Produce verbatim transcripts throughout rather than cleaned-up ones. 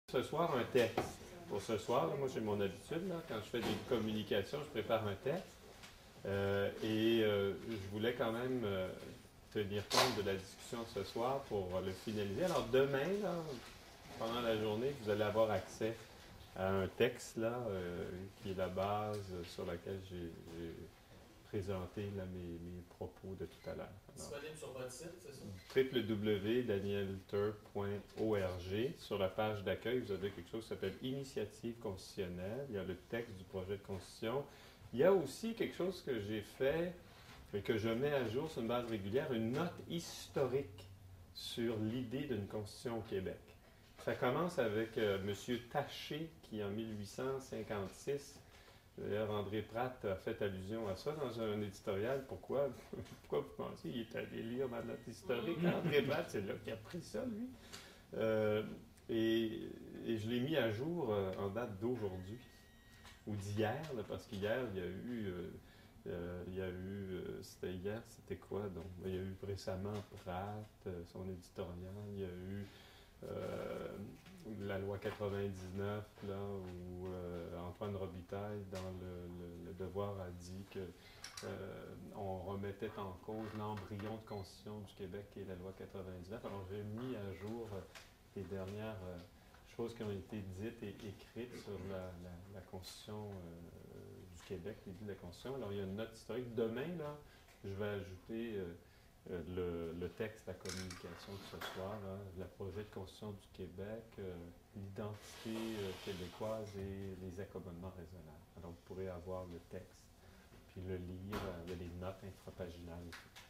Ce soir, un texte. Pour ce soir, là, moi j'ai mon habitude, là, quand je fais des communications, je prépare un texte. Euh, et euh, je voulais quand même euh, tenir compte de la discussion de ce soir pour le finaliser. Alors demain, là, pendant la journée, vous allez avoir accès à un texte là, euh, qui est la base sur laquelle j'ai présenté là, mes, mes propos de tout à l'heure. Disponible sur votre site, c'est ça? w w w point danielter point org. Sur la page d'accueil, vous avez quelque chose qui s'appelle Initiative constitutionnelle. Il y a le texte du projet de constitution. Il y a aussi quelque chose que j'ai fait et que je mets à jour sur une base régulière, une note historique sur l'idée d'une constitution au Québec. Ça commence avec euh, M. Taché, qui en mille huit cent cinquante-six, d'ailleurs André Pratt a fait allusion à ça dans un éditorial. Pourquoi, pourquoi vous pensez qu'il est allé lire ma note historique? André Pratt, c'est là qu'il a pris ça, lui. Euh, et, et je l'ai mis à jour euh, en date d'aujourd'hui, ou d'hier, là, parce qu'hier, il y a eu... Euh, Euh, il y a eu, euh, c'était hier, c'était quoi donc? Il y a eu récemment Pratt, euh, son éditorial, il y a eu euh, la loi quatre-vingt-dix-neuf, là, où euh, Antoine Robitaille, dans le, le, le Devoir, a dit que euh, on remettait en cause l'embryon de constitution du Québec, qui est la loi quatre-vingt-dix-neuf. Alors j'ai mis à jour euh, les dernières euh, choses qui ont été dites et écrites sur la, la, la constitution euh, Québec, l'idée de la Constitution. Alors, il y a une note historique. Demain, là, je vais ajouter euh, euh, le, le texte, la communication de ce soir, là, le projet de Constitution du Québec, euh, l'identité euh, québécoise et les accommodements raisonnables. Alors, vous pourrez avoir le texte, puis le lire. Euh, il y a des notes intrapaginales et tout.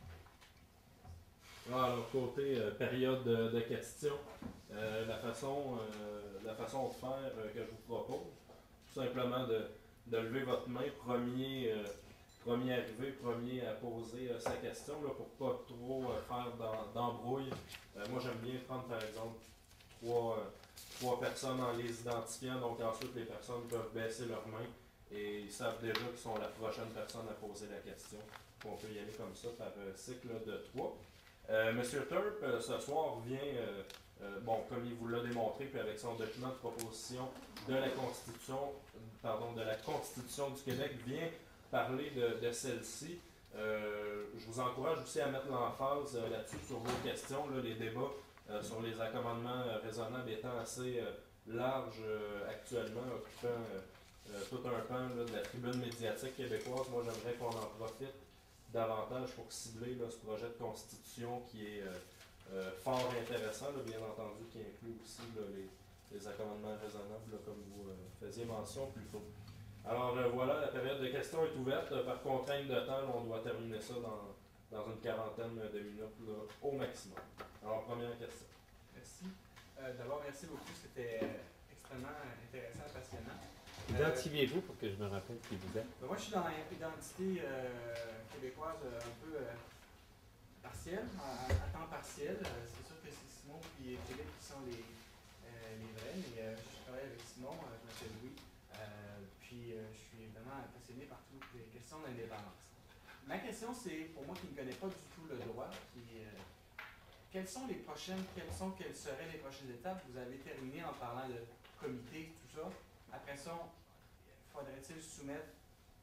Alors, côté euh, période de, de questions, euh, la, façon, euh, la façon de faire euh, que je vous propose, tout simplement de de lever votre main, premier, euh, premier arrivé, premier à poser euh, sa question, là, pour pas trop euh, faire d'embrouille. Euh, moi, j'aime bien prendre, par exemple, trois, euh, trois personnes en les identifiant, donc ensuite, les personnes peuvent baisser leurs mains et ils savent déjà qu'ils sont la prochaine personne à poser la question. On peut y aller comme ça par euh, cycle de trois. Euh, Monsieur Turp, euh, ce soir, vient... Euh, Euh, bon, comme il vous l'a démontré, puis avec son document de proposition de la Constitution, pardon, de la Constitution du Québec, vient parler de, de celle-ci. Euh, je vous encourage aussi à mettre l'emphase euh, là-dessus sur vos questions. Là, les débats euh, sur les accommodements euh, raisonnables étant assez euh, larges euh, actuellement, occupant euh, euh, tout un pan là, de la tribune médiatique québécoise. Moi, j'aimerais qu'on en profite davantage pour cibler là, ce projet de Constitution qui est... Euh, Euh, fort intéressant, là, bien entendu, qui inclut aussi là, les, les accommodements raisonnables, là, comme vous euh, faisiez mention plus tôt. Alors euh, voilà, la période de questions est ouverte. Par contrainte de temps, là, on doit terminer ça dans, dans une quarantaine de minutes là, au maximum. Alors, première question. Merci. Euh, D'abord, merci beaucoup. C'était extrêmement intéressant, passionnant. Identifiez-vous pour que je me rappelle qui vous êtes. Ben moi, je suis dans l'identité euh, québécoise euh, un peu... Euh, partiel, à, à temps partiel. Euh, c'est sûr que c'est Simon et Philippe qui sont les, euh, les vrais, mais euh, je travaille avec Simon, euh, je m'appelle Louis, euh, puis euh, je suis vraiment passionné par toutes les questions d'indépendance. Ma question, c'est, pour moi qui ne connais pas du tout le droit, qui, euh, quelles sont les prochaines, quelles sont, quelles seraient les prochaines étapes? Vous avez terminé en parlant de comité, tout ça. Après ça, faudrait-il soumettre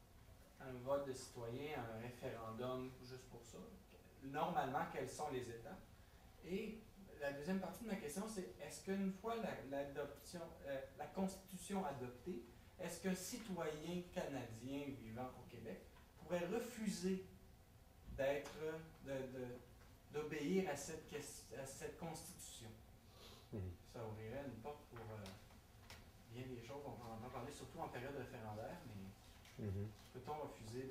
un vote de citoyen, un référendum juste pour ça? Normalement, quelles sont les étapes? Et la deuxième partie de ma question, c'est est-ce qu'une fois l'adoption, la, euh, la Constitution adoptée, est-ce qu'un citoyen canadien vivant au Québec pourrait refuser d'être, d'obéir à cette, à cette Constitution? Mmh. Ça ouvrirait une porte pour euh, bien des choses. On va en parler surtout en période référendaire, mais mmh. peut-on refuser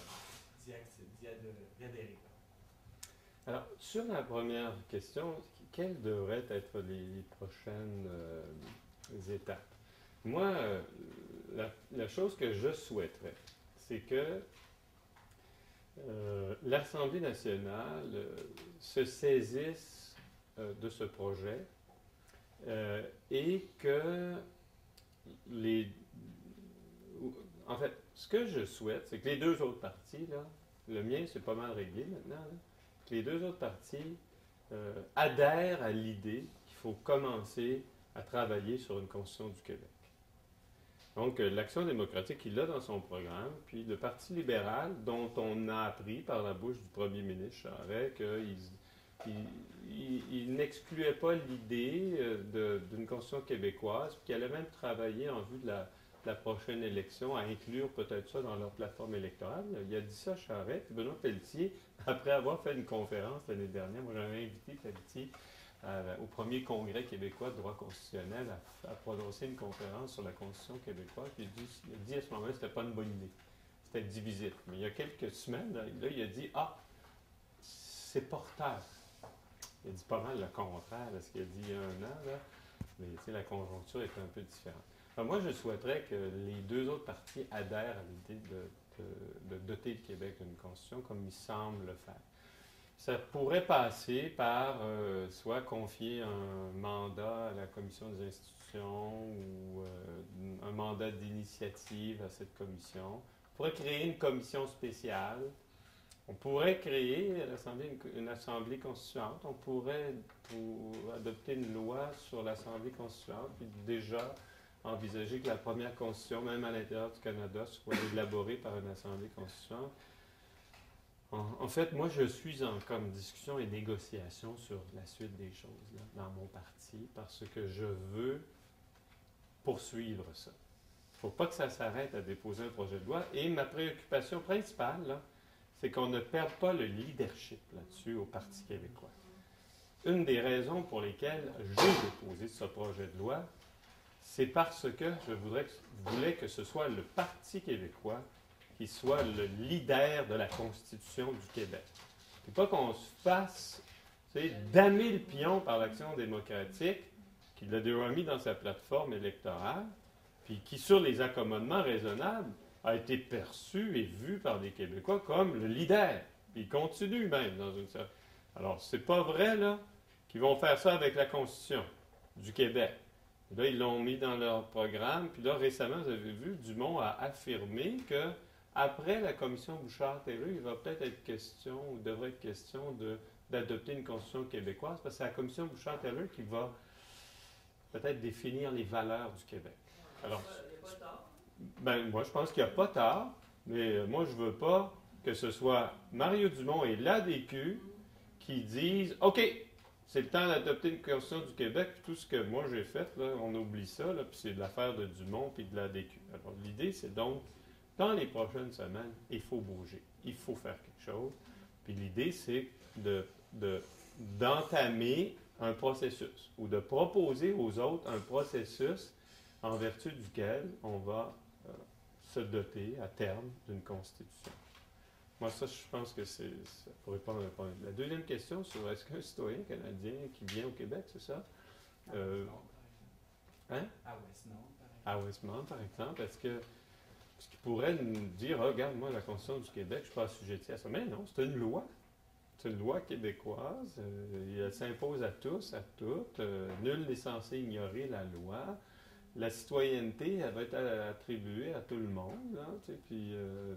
d'y adhérer? Alors, sur la première question, quelles devraient être les prochaines euh, étapes? Moi, euh, la, la chose que je souhaiterais, c'est que euh, l'Assemblée nationale euh, se saisisse euh, de ce projet euh, et que les... En fait, ce que je souhaite, c'est que les deux autres partis, là, le mien, c'est pas mal réglé maintenant, là, que les deux autres partis euh, adhèrent à l'idée qu'il faut commencer à travailler sur une constitution du Québec. Donc, euh, l'Action démocratique, il l'a dans son programme, puis le Parti libéral, dont on a appris par la bouche du premier ministre Charest qu'il il, il, il n'excluait pas l'idée euh, d'une constitution québécoise, puis qu'il allait même travailler en vue de la, de la prochaine élection à inclure peut-être ça dans leur plateforme électorale. Il a dit ça, Charest, puis Benoît Pelletier, après avoir fait une conférence l'année dernière, moi j'avais invité Pelletier Euh, au premier congrès québécois de droit constitutionnel à, à prononcer une conférence sur la Constitution québécoise. Puis il, dit, il a dit à ce moment-là que ce n'était pas une bonne idée. C'était divisif. Mais il y a quelques semaines, là, il a dit « Ah, c'est porteur ». Il a dit pas mal le contraire de ce qu'il a dit il y a un an, là. Mais la conjoncture est un peu différente. Alors, moi, je souhaiterais que les deux autres partis adhèrent à l'idée de, de, de doter le Québec d'une Constitution comme ils semblent le faire. Ça pourrait passer par euh, soit confier un mandat à la Commission des institutions ou euh, un mandat d'initiative à cette commission. On pourrait créer une commission spéciale. On pourrait créer à l'Assemblée une, une assemblée constituante. On pourrait pour adopter une loi sur l'Assemblée constituante, puis déjà envisager que la première constitution, même à l'intérieur du Canada, soit élaborée par une assemblée constituante. En, en fait, moi, je suis en comme discussion et négociation sur la suite des choses là, dans mon parti parce que je veux poursuivre ça. Il ne faut pas que ça s'arrête à déposer un projet de loi. Et ma préoccupation principale, là, c'est qu'on ne perde pas le leadership là-dessus au Parti québécois. Une des raisons pour lesquelles j'ai déposé ce projet de loi, c'est parce que je voudrais que, voulais que ce soit le Parti québécois qui soit le leader de la Constitution du Québec. Et pas qu'on se fasse damer le pion par l'Action démocratique, qui l'a déjà mis dans sa plateforme électorale, puis qui, sur les accommodements raisonnables, a été perçu et vu par les Québécois comme le leader. Puis il continue même dans une... Alors, c'est pas vrai, là, qu'ils vont faire ça avec la Constitution du Québec. Et là, ils l'ont mis dans leur programme, puis là, récemment, vous avez vu, Dumont a affirmé que après la commission Bouchard-Taylor, il va peut-être être question, ou devrait être question, de, d'adopter une constitution québécoise, parce que c'est la commission Bouchard-Taylor qui va peut-être définir les valeurs du Québec. Alors, il n'y a pas tard. Ben, moi, je pense qu'il n'y a pas tard, mais moi, je ne veux pas que ce soit Mario Dumont et l'A D Q qui disent « OK, c'est le temps d'adopter une constitution du Québec, puis tout ce que moi j'ai fait, là, on oublie ça, là, puis c'est de l'affaire de Dumont puis de l'A D Q. » Alors, l'idée, c'est donc dans les prochaines semaines, il faut bouger. Il faut faire quelque chose. Puis l'idée, c'est de, de, d'entamer un processus ou de proposer aux autres un processus en vertu duquel on va euh, se doter à terme d'une constitution. Moi, ça, je pense que c'est ça pour répondre à la première. La deuxième question sur est-ce qu'un citoyen canadien qui vient au Québec, c'est ça? Euh, hein? À Westmount, par exemple. À Westmount, par exemple, est-ce que ce qui pourrait nous dire, oh, regarde, moi, la Constitution du Québec, je ne suis pas assujetti à ça. Mais non, c'est une loi. C'est une loi québécoise. Euh, elle s'impose à tous, à toutes. Euh, nul n'est censé ignorer la loi. La citoyenneté, elle va être attribuée à tout le monde. Hein, puis, euh,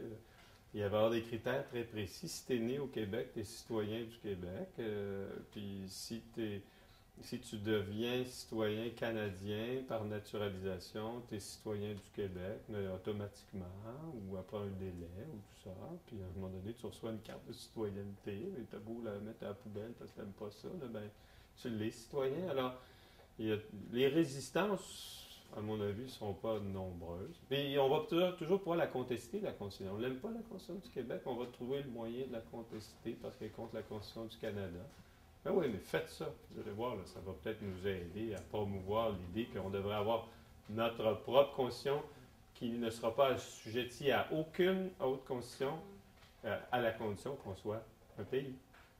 il va y avoir des critères très précis. Si tu es né au Québec, tu es citoyen du Québec. Euh, puis si tu es... Si tu deviens citoyen canadien par naturalisation, tu es citoyen du Québec, mais automatiquement, ou après un délai, ou tout ça. Puis à un moment donné, tu reçois une carte de citoyenneté, mais tu as beau la mettre à la poubelle parce que tu n'aimes pas ça, là, ben, tu l'es citoyen. Alors, il y a, les résistances, à mon avis, ne sont pas nombreuses. Puis on va toujours, toujours pouvoir la contester, la Constitution. On n'aime pas la Constitution du Québec, on va trouver le moyen de la contester parce qu'elle est contre la Constitution du Canada. Ben oui, mais faites ça. Vous allez voir, là, ça va peut-être nous aider à promouvoir l'idée qu'on devrait avoir notre propre constitution qui ne sera pas assujettie à aucune autre constitution, euh, à la condition qu'on soit un pays.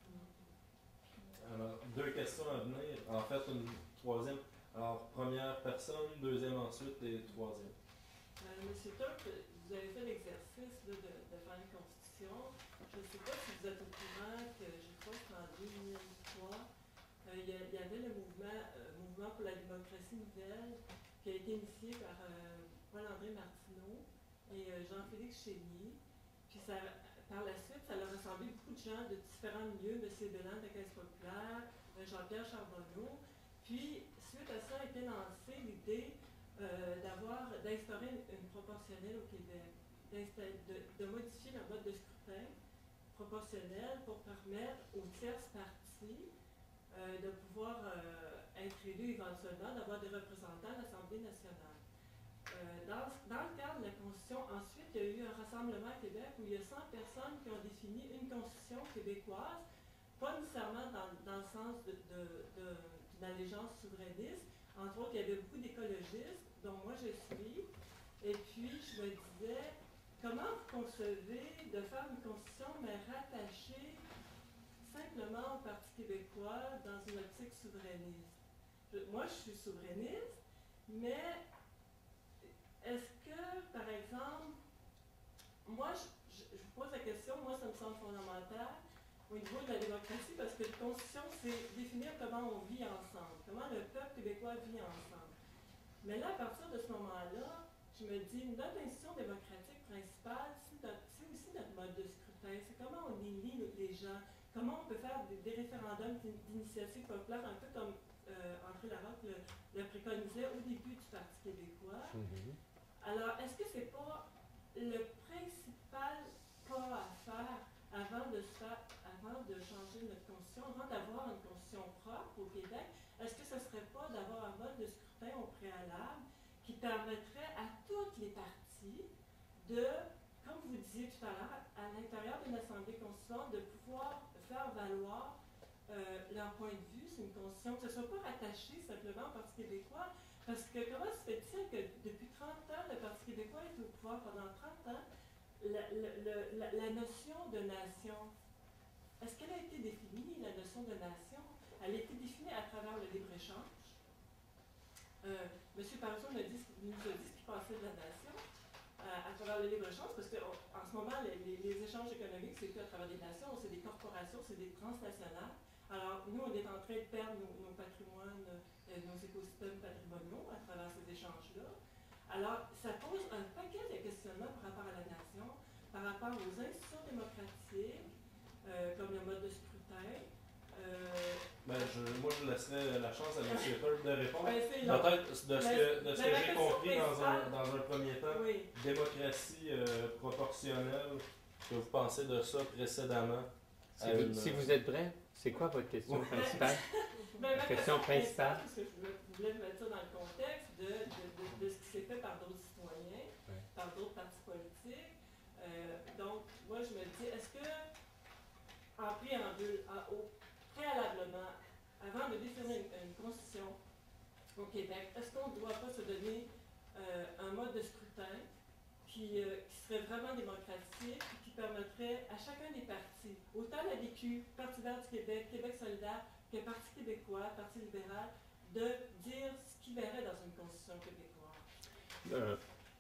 Alors, deux questions à venir. En fait, une troisième. Alors, première personne, deuxième ensuite et troisième. Euh, Monsieur Turp, vous avez fait l'exercice de, de, de faire une constitution. Je ne sais pas si vous êtes au courant que, je crois qu'en deux mille trois, euh, il, y a, il y avait le mouvement, euh, mouvement pour la démocratie nouvelle qui a été initié par euh, Paul-André Martineau et euh, Jean-Félix Chénier. Puis ça, par la suite, ça a rassemblé beaucoup de gens de différents milieux, M. Bélan de la Caisse populaire, Jean-Pierre Charbonneau. Puis, suite à ça a été lancée l'idée euh, d'avoir, d'instaurer une, une proportionnelle au Québec, de, de modifier le mode de scrutin proportionnel pour permettre aux tierces parties euh, de pouvoir euh, être élus éventuellement, d'avoir des représentants à l'Assemblée nationale. Euh, dans, dans le cadre de la Constitution, ensuite, il y a eu un rassemblement à Québec où il y a cent personnes qui ont défini une Constitution québécoise, pas nécessairement dans, dans le sens de, de, de, d'une allégeance souverainiste. Entre autres, il y avait beaucoup d'écologistes, dont moi je suis. Et puis, je me disais, comment vous concevez de faire une Constitution, mais rattachée simplement au Parti québécois dans une optique souverainiste? Je, moi, je suis souverainiste, mais est-ce que, par exemple, moi, je, je, je vous pose la question, moi, ça me semble fondamental au niveau de la démocratie, parce que la Constitution, c'est définir comment on vit ensemble, comment le peuple québécois vit ensemble. Mais là, à partir de ce moment-là, je me dis, notre institution démocratique principale, c'est, notre, c'est aussi notre mode de scrutin, c'est comment on élit les gens, comment on peut faire des, des référendums d'initiative populaire, un peu comme euh, André Larocque le, le préconisait au début du Parti québécois. Mm-hmm. Alors, est-ce que c'est pas le principal pas à faire avant de, se faire, avant de changer notre constitution, avant d'avoir une constitution propre au Québec? Est-ce que ce ne serait pas d'avoir un mode de scrutin au préalable qui permettrait à toutes les parties de, comme vous disiez tout à l'heure, à l'intérieur d'une assemblée constituante, de pouvoir faire valoir euh, leur point de vue sur une constitution, que ce ne soit pas rattaché simplement au Parti québécois? Parce que comment se fait-il que depuis trente ans, le Parti québécois est au pouvoir pendant trente ans, la, la, la, la notion de nation, est-ce qu'elle a été définie, la notion de nation? Elle a été définie à travers le libre-échange. Euh, M. Parizeau nous a dit, nous a dit ce qu'il pensait de la nation euh, à travers le libre-échange, parce qu'en ce moment, les, les, les échanges économiques, c'est plus à travers des nations, c'est des corporations, c'est des transnationales. Alors, nous, on est en train de perdre nos, nos patrimoines, euh, nos écosystèmes patrimoniaux à travers ces échanges-là. Alors, ça pose un paquet de questionnements par rapport à la nation, par rapport aux institutions démocratiques, euh, comme le mode de scrutin. Euh, ben, je, moi, je laisserais la chance à M. Turp de répondre. Ben, peut-être de ce la, que, de ce que j'ai compris dans un, dans un premier temps, oui. démocratie euh, proportionnelle, que vous pensez de ça précédemment. Si, vous, une... si vous êtes prêt, c'est quoi votre question principale? Ben, la question principale. Parce que je voulais mettre ça dans le contexte de, de, de, de ce qui s'est fait par d'autres citoyens, ouais. par d'autres partis politiques. Euh, donc, moi, je me dis, est-ce que, en préambule, en, au, préalablement, avant de définir une, une constitution au Québec, est-ce qu'on ne doit pas se donner euh, un mode de scrutin qui, euh, qui serait vraiment démocratique et qui permettrait à chacun des partis, autant la D Q, Parti vert du Québec, Québec solidaire, que Parti québécois, Parti libéral, de dire ce qu'ils verraient dans une constitution québécoise? Euh,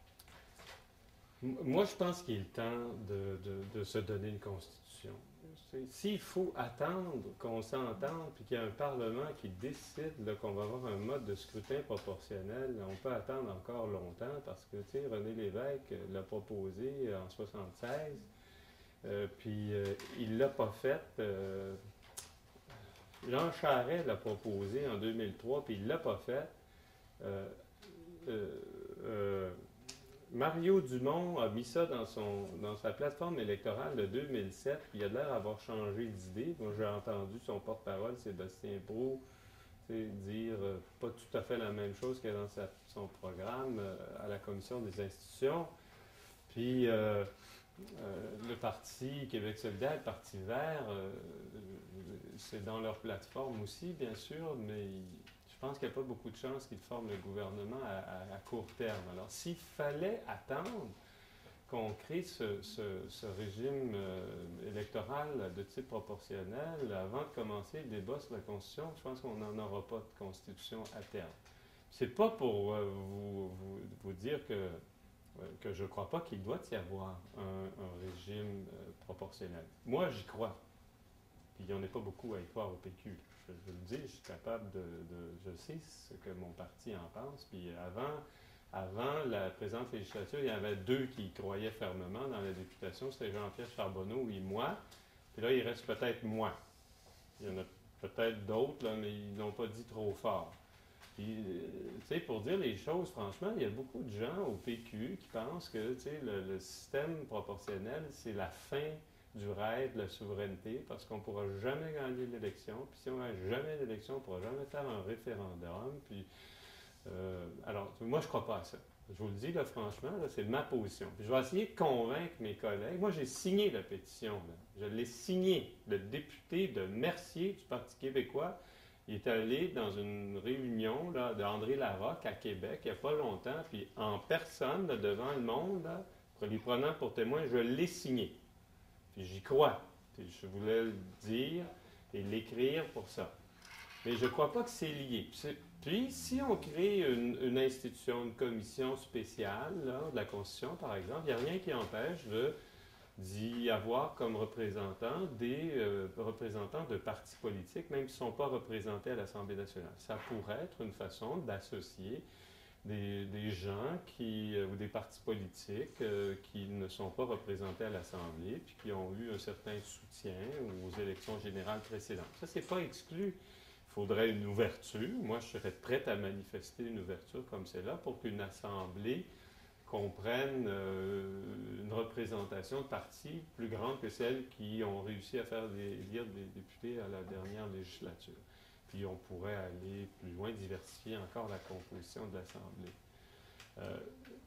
moi, je pense qu'il est temps de, de, de se donner une constitution. S'il faut attendre qu'on s'entende puis qu'il y a un Parlement qui décide là, qu'on va avoir un mode de scrutin proportionnel, on peut attendre encore longtemps parce que, tu sais, René Lévesque l'a proposé en soixante-seize, euh, puis euh, il ne l'a pas fait. Euh, Jean Charest l'a proposé en deux mille trois, puis il ne l'a pas fait. Euh, euh, euh, Mario Dumont a mis ça dans, son, dans sa plateforme électorale de deux mille sept, puis il a l'air d'avoir changé d'idée. Moi, j'ai entendu son porte-parole, Sébastien Brault, dire euh, pas tout à fait la même chose que dans sa, son programme euh, à la Commission des institutions. Puis, euh, euh, le Parti Québec solidaire, le Parti vert, euh, c'est dans leur plateforme aussi, bien sûr, mais je pense qu'il n'y a pas beaucoup de chances qu'ils forment le gouvernement à, à, à court terme. Alors, s'il fallait attendre qu'on crée ce, ce, ce régime euh, électoral de type proportionnel avant de commencer le débat sur la Constitution, je pense qu'on n'en aura pas de Constitution à terme. C'est pas pour euh, vous, vous, vous dire que, que je ne crois pas qu'il doit y avoir un, un régime euh, proportionnel. Moi, j'y crois. Puis il n'y en a pas beaucoup à y croire au P Q. Je, je le dis, je suis capable de, de... Je sais ce que mon parti en pense. Puis avant, avant la présente législature, il y avait deux qui y croyaient fermement dans la députation. C'était Jean-Pierre Charbonneau et moi. Puis là, il reste peut-être moi. Il y en a peut-être d'autres, là, mais ils ne l'ont pas dit trop fort. Puis, euh, tu sais, pour dire les choses, franchement, il y a beaucoup de gens au P Q qui pensent que, tu sais, le, le système proportionnel, c'est la fin du rêve de la souveraineté, parce qu'on ne pourra jamais gagner l'élection. Puis si on n'a jamais d'élection, on ne pourra jamais faire un référendum. Puis, euh, alors, moi, je ne crois pas à ça. Je vous le dis, là, franchement, là, c'est ma position. Puis je vais essayer de convaincre mes collègues. Moi, j'ai signé la pétition. Là. Je l'ai signée. Le député de Mercier du Parti québécois, il est allé dans une réunion là, d'André Larocque à Québec il n'y a pas longtemps, puis en personne, là, devant le monde, là, pour les prenant pour témoin, je l'ai signé. Puis j'y crois. Puis je voulais le dire et l'écrire pour ça. Mais je ne crois pas que c'est lié. Puis, c'est, puis si on crée une, une institution, une commission spéciale là, de la Constitution, par exemple, il n'y a rien qui empêche de, d'y avoir comme représentants des euh, représentants de partis politiques, même s'ils ne sont pas représentés à l'Assemblée nationale. Ça pourrait être une façon d'associer des, des gens qui, euh, ou des partis politiques euh, qui ne sont pas représentés à l'Assemblée puis qui ont eu un certain soutien aux élections générales précédentes. Ça, c'est pas exclu. Il faudrait une ouverture. Moi, je serais prête à manifester une ouverture comme celle-là pour qu'une Assemblée comprenne euh, une représentation de partis plus grande que celles qui ont réussi à faire des, élire des députés à la dernière législature. Puis on pourrait aller plus loin, diversifier encore la composition de l'Assemblée. Euh,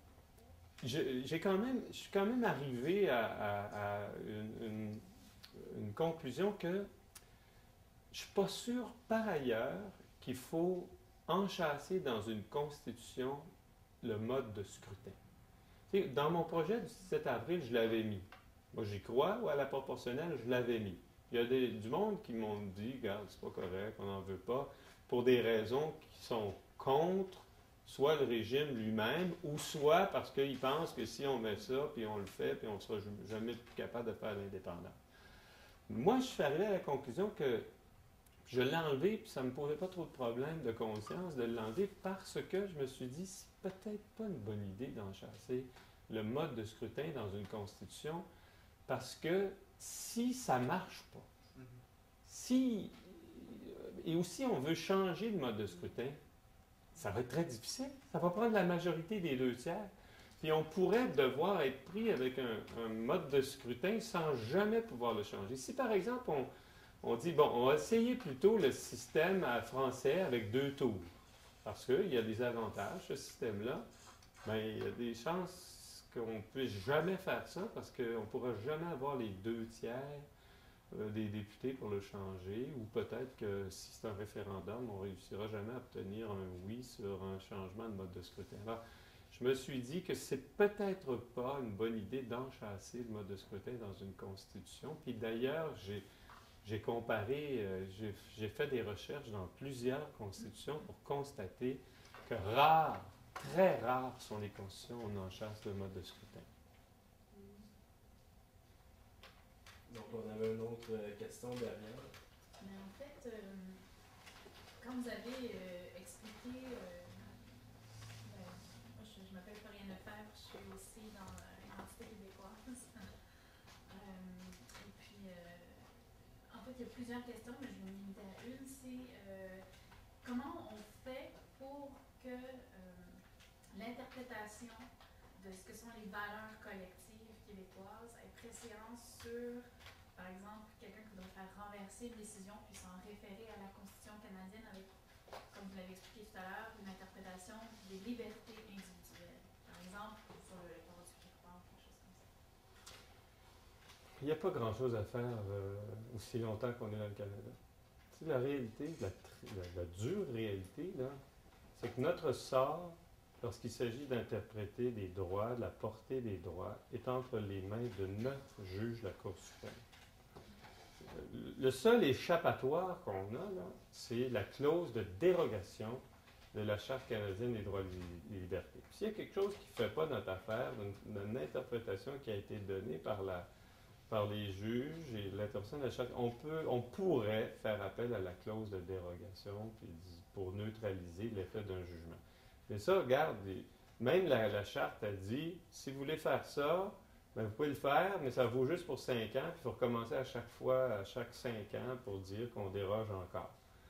je, j'ai quand même, je suis quand même arrivé à, à, à une, une, une conclusion que je ne suis pas sûr, par ailleurs, qu'il faut enchâsser dans une constitution le mode de scrutin. Tu sais, dans mon projet du dix-sept avril, je l'avais mis. Moi, j'y crois, ou à la proportionnelle, je l'avais mis. Il y a des, du monde qui m'ont dit, regarde, c'est pas correct, on n'en veut pas, pour des raisons qui sont contre soit le régime lui-même, ou soit parce qu'ils pensent que si on met ça, puis on le fait, puis on ne sera jamais plus capable de faire l'indépendance. Moi, je suis arrivé à la conclusion que je l'ai enlevé, puis ça ne me posait pas trop de problème de conscience de l'enlever, parce que je me suis dit, c'est peut-être pas une bonne idée d'enchasser le mode de scrutin dans une constitution, parce que si ça ne marche pas, mm-hmm. si, et aussi on veut changer le mode de scrutin, ça va être très difficile. Ça va prendre la majorité des deux tiers. Puis on pourrait devoir être pris avec un, un mode de scrutin sans jamais pouvoir le changer. Si par exemple on, on dit, bon, on va essayer plutôt le système français avec deux tours, parce qu'il y a des avantages, ce système-là, mais il y a des chances qu'on ne puisse jamais faire ça, parce qu'on ne pourra jamais avoir les deux tiers euh, des députés pour le changer, ou peut-être que si c'est un référendum, on ne réussira jamais à obtenir un oui sur un changement de mode de scrutin. Alors, je me suis dit que c'est peut-être pas une bonne idée d'enchasser le mode de scrutin dans une constitution. Puis d'ailleurs, j'ai, j'ai comparé, euh, j'ai, j'ai fait des recherches dans plusieurs constitutions pour constater que rares, très rares sont les constitutions où on enchasse le mode de scrutin. Donc, on avait une autre euh, question derrière. Mais en fait, euh, quand vous avez euh, expliqué, euh, ben, moi je, je m'appelle Floriane Lefebvre, je suis aussi dans euh, l'identité québécoise. euh, et puis, euh, en fait, il y a plusieurs questions, mais je vais me limiter à une, c'est euh, comment on fait pour que euh, l'interprétation de ce que sont les valeurs collectives québécoises ait préséance sur, par exemple, quelqu'un qui voudrait faire renverser une décision puis s'en référer à la Constitution canadienne avec, comme vous l'avez expliqué tout à l'heure, une interprétation des libertés individuelles. Par exemple, sur le lecteur du territoire, quelque chose comme ça. Il n'y a pas grand-chose à faire euh, aussi longtemps qu'on est dans le Canada. Tu sais, la réalité, la, la, la dure réalité, là, c'est que notre sort, lorsqu'il s'agit d'interpréter des droits, de la portée des droits, est entre les mains de neuf juges de la Cour suprême. Le seul échappatoire qu'on a, là, c'est la clause de dérogation de la Charte canadienne des droits et des libertés. Puis, s'il y a quelque chose qui ne fait pas notre affaire, d'une, d'une interprétation qui a été donnée par, la, par les juges et l'interprétation de la Charte, on, peut, on pourrait faire appel à la clause de dérogation puis, pour neutraliser l'effet d'un jugement. Mais ça, regarde, même la, la Charte a dit, si vous voulez faire ça, bien, vous pouvez le faire, mais ça vaut juste pour cinq ans, puis il faut recommencer à chaque fois, à chaque cinq ans, pour dire qu'on déroge encore.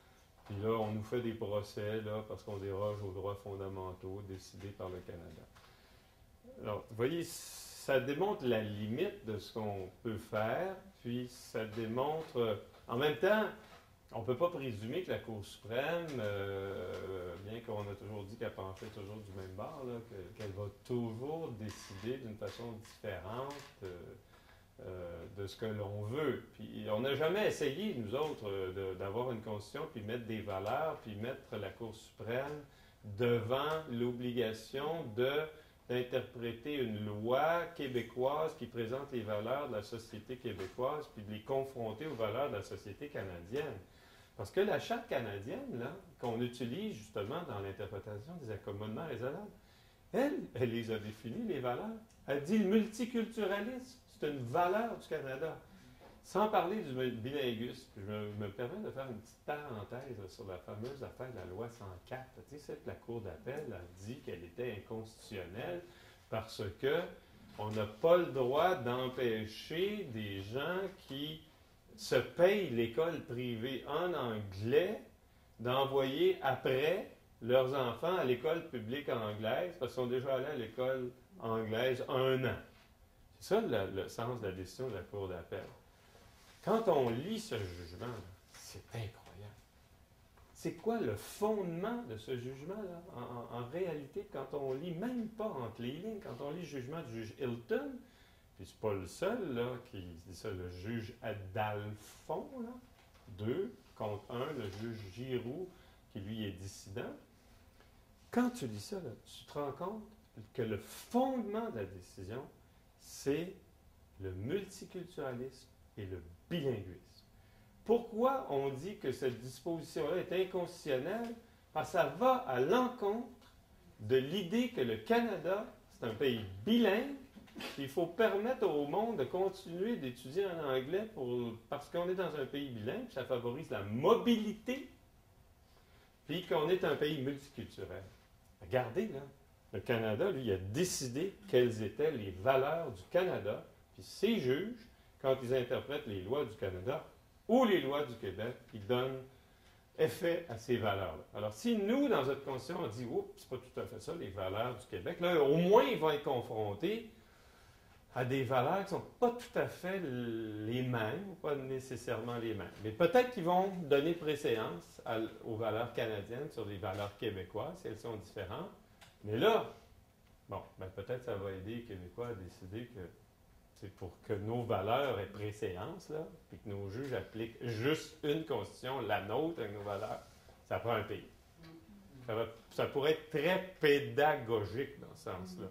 Puis là, on nous fait des procès là, parce qu'on déroge aux droits fondamentaux décidés par le Canada. Alors, vous voyez, ça démontre la limite de ce qu'on peut faire, puis ça démontre, en même temps, on ne peut pas présumer que la Cour suprême, euh, bien qu'on a toujours dit qu'elle penchait toujours du même bord, là, que- qu'elle va toujours décider d'une façon différente euh, euh, de ce que l'on veut. Puis on n'a jamais essayé, nous autres, euh, de- d'avoir une constitution, puis mettre des valeurs, puis mettre la Cour suprême devant l'obligation de d'interpréter une loi québécoise qui présente les valeurs de la société québécoise, puis de les confronter aux valeurs de la société canadienne. Parce que la Charte canadienne, là, qu'on utilise justement dans l'interprétation des accommodements raisonnables, elle, elle les a définies, les valeurs. Elle dit le multiculturalisme, c'est une valeur du Canada. Sans parler du bilinguisme, je me, je me permets de faire une petite parenthèse là, sur la fameuse affaire de la loi cent quatre. Tu sais, c'est que la Cour d'appel a dit qu'elle était inconstitutionnelle parce que on n'a pas le droit d'empêcher des gens qui se payent l'école privée en anglais d'envoyer après leurs enfants à l'école publique anglaise parce qu'ils sont déjà allés à l'école anglaise un an. C'est ça le, le sens de la décision de la Cour d'appel. Quand on lit ce jugement, c'est incroyable. C'est quoi le fondement de ce jugement-là? En, en, en réalité, quand on lit, même pas entre les lignes, quand on lit le jugement du juge Hilton, puis c'est pas le seul là, qui dit ça, le juge Adalphon, là, deux contre un, le juge Giroux, qui lui est dissident. Quand tu lis ça, là, tu te rends compte que le fondement de la décision, c'est le multiculturalisme et le bilinguisme. Pourquoi on dit que cette disposition-là est inconstitutionnelle? Parce que ça va à l'encontre de l'idée que le Canada, c'est un pays bilingue, il faut permettre au monde de continuer d'étudier en anglais pour, parce qu'on est dans un pays bilingue, ça favorise la mobilité, puis qu'on est un pays multiculturel. Regardez, là, le Canada, lui, a décidé quelles étaient les valeurs du Canada, puis ses juges, quand ils interprètent les lois du Canada ou les lois du Québec, ils donnent effet à ces valeurs-là. Alors, si nous, dans notre Constitution, on dit « Oups, c'est pas tout à fait ça, les valeurs du Québec », là, au moins, ils vont être confrontés à des valeurs qui ne sont pas tout à fait les mêmes, ou pas nécessairement les mêmes. Mais peut-être qu'ils vont donner préséance à, aux valeurs canadiennes sur les valeurs québécoises, si elles sont différentes. Mais là, bon, ben peut-être ça va aider les Québécois à décider que c'est pour que nos valeurs aient préséance, là, puis que nos juges appliquent juste une constitution, la nôtre, avec nos valeurs, ça prend un pays. Ça, va, ça pourrait être très pédagogique dans ce sens-là.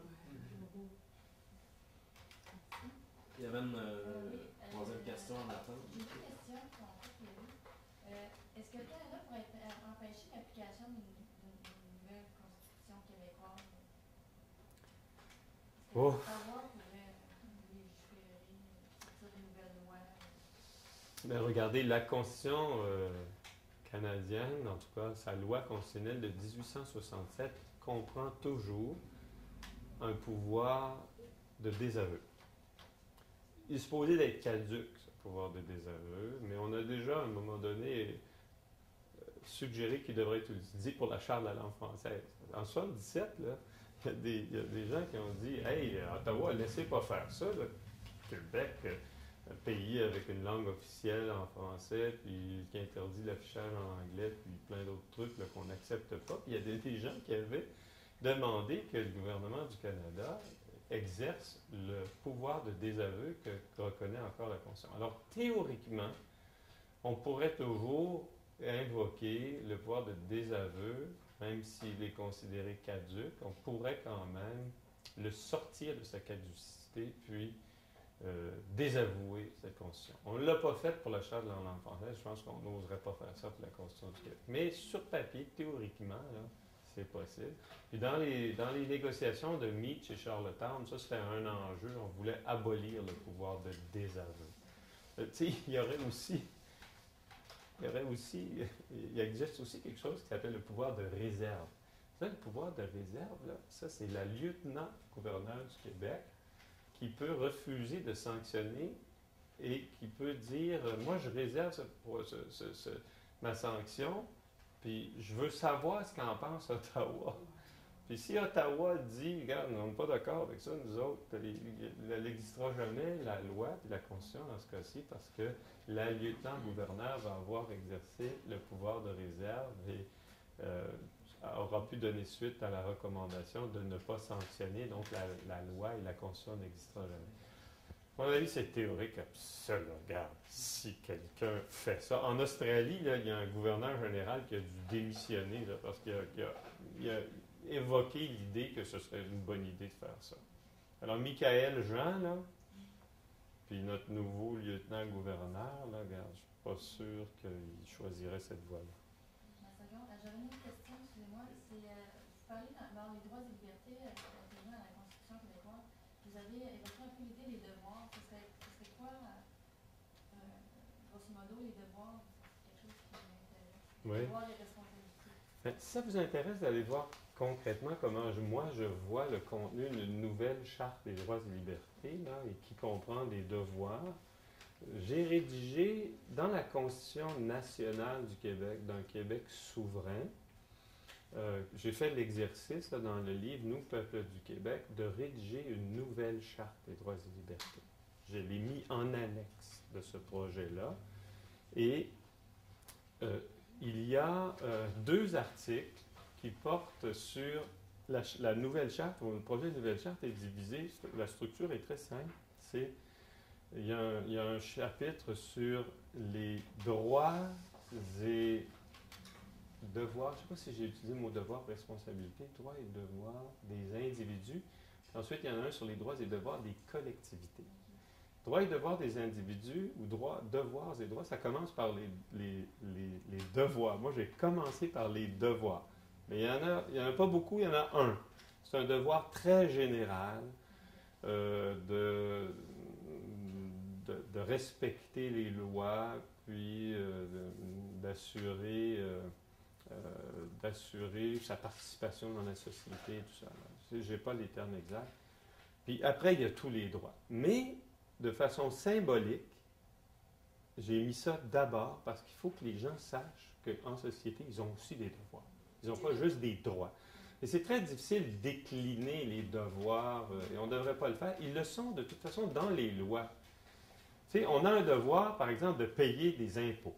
Il y avait une euh, troisième question en attente. J'ai une question qu'on euh, Est-ce que le Canada pourrait être, empêcher l'application d'une nouvelle constitution québécoise? Est-ce que Oh. Ottawa pourrait légiférer, sortir de nouvelles lois? Mais regardez, la Constitution euh, canadienne, en tout cas, sa loi constitutionnelle de dix-huit cent soixante-sept, comprend toujours un pouvoir de désaveu. Il est supposé d'être caduc, ce pouvoir de désaveu, mais on a déjà, à un moment donné, euh, suggéré qu'il devrait être utilisé pour la Charte de la langue française. En soixante-dix-sept, là, il y a des, il y a des gens qui ont dit « Hey, Ottawa, laissez pas faire ça, là. Québec, un pays avec une langue officielle en français, puis qui interdit l'affichage en anglais, puis plein d'autres trucs là, qu'on n'accepte pas. » Puis il y a des, des gens qui avaient demandé que le gouvernement du Canada exerce le pouvoir de désaveu que, que reconnaît encore la Constitution. Alors, théoriquement, on pourrait toujours invoquer le pouvoir de désaveu, même s'il est considéré caduc, on pourrait quand même le sortir de sa caducité, puis euh, désavouer cette Constitution. On ne l'a pas fait pour la Charte de la langue française, je pense qu'on n'oserait pas faire ça pour la Constitution du Québec. Mais sur papier, théoriquement, là, c'est possible. Puis dans les, dans les négociations de Meach et Charlottetown, ça c'était un enjeu, on voulait abolir le pouvoir de désaveu. Euh, tu sais, il y aurait aussi, il y aurait aussi, il existe aussi quelque chose qui s'appelle le pouvoir de réserve. Ça, le pouvoir de réserve, là, ça c'est la lieutenant-gouverneur du Québec qui peut refuser de sanctionner et qui peut dire, moi je réserve ce, ce, ce, ce, ma sanction Puis je veux savoir ce qu'en pense Ottawa. Puis si Ottawa dit, regarde, on n'est pas d'accord avec ça, nous autres, elle n'existera jamais, la loi et la Constitution dans ce cas-ci, parce que la lieutenant-gouverneur va avoir exercé le pouvoir de réserve et euh, aura pu donner suite à la recommandation de ne pas sanctionner, donc la, la loi et la Constitution n'existera jamais. À mon avis, c'est théorique absolument. Regarde, si quelqu'un fait ça. En Australie, là, il y a un gouverneur général qui a dû démissionner là, parce qu'il a, il a, il a évoqué l'idée que ce serait une bonne idée de faire ça. Alors, Michael Jean, là, puis notre nouveau lieutenant-gouverneur, là, regarde, je ne suis pas sûr qu'il choisirait cette voie-là. J'avais une autre question, excusez-moi. C'est, euh, vous parlez dans, dans les droits et libertés, euh, dans la Constitution québécoise, vous avez évoqué un peu l'idée des devoirs. Ce serait, ce serait quoi, euh, grosso modo, les devoirs? C'est quelque chose qui m'intéresse. Les Oui. devoirs et responsabilités. Ben, si ça vous intéresse d'aller voir concrètement comment je, moi je vois le contenu d'une nouvelle charte des droits et libertés, là, et qui comprend des devoirs, j'ai rédigé dans la Constitution nationale du Québec, d'un Québec souverain, euh, j'ai fait l'exercice là, dans le livre Nous, peuple du Québec, de rédiger une nouvelle charte des droits et libertés. Je l'ai mis en annexe de ce projet-là. Et euh, il y a euh, deux articles qui portent sur la, la nouvelle charte. Le projet de nouvelle charte est divisé, la structure est très simple. C'est Il y, a un, il y a un chapitre sur les droits et devoirs. Je ne sais pas si j'ai utilisé le mot devoir ou responsabilité. Droits et devoirs des individus. Ensuite, il y en a un sur les droits et devoirs des collectivités. Droits et devoirs des individus, ou droits, devoirs et droits, ça commence par les, les, les, les devoirs. Moi, j'ai commencé par les devoirs. Mais il n'y en a, il y en a pas beaucoup, il y en a un. C'est un devoir très général euh, de... De, de respecter les lois, puis euh, d'assurer, euh, euh, d'assurer sa participation dans la société, tout ça. Je n'ai pas les termes exacts. Puis après, il y a tous les droits. Mais, de façon symbolique, j'ai mis ça d'abord parce qu'il faut que les gens sachent qu'en société, ils ont aussi des devoirs. Ils n'ont pas juste des droits. Et c'est très difficile de décliner les devoirs, euh, et on ne devrait pas le faire. Ils le sont de toute façon dans les lois. Tu sais, on a un devoir, par exemple, de payer des impôts.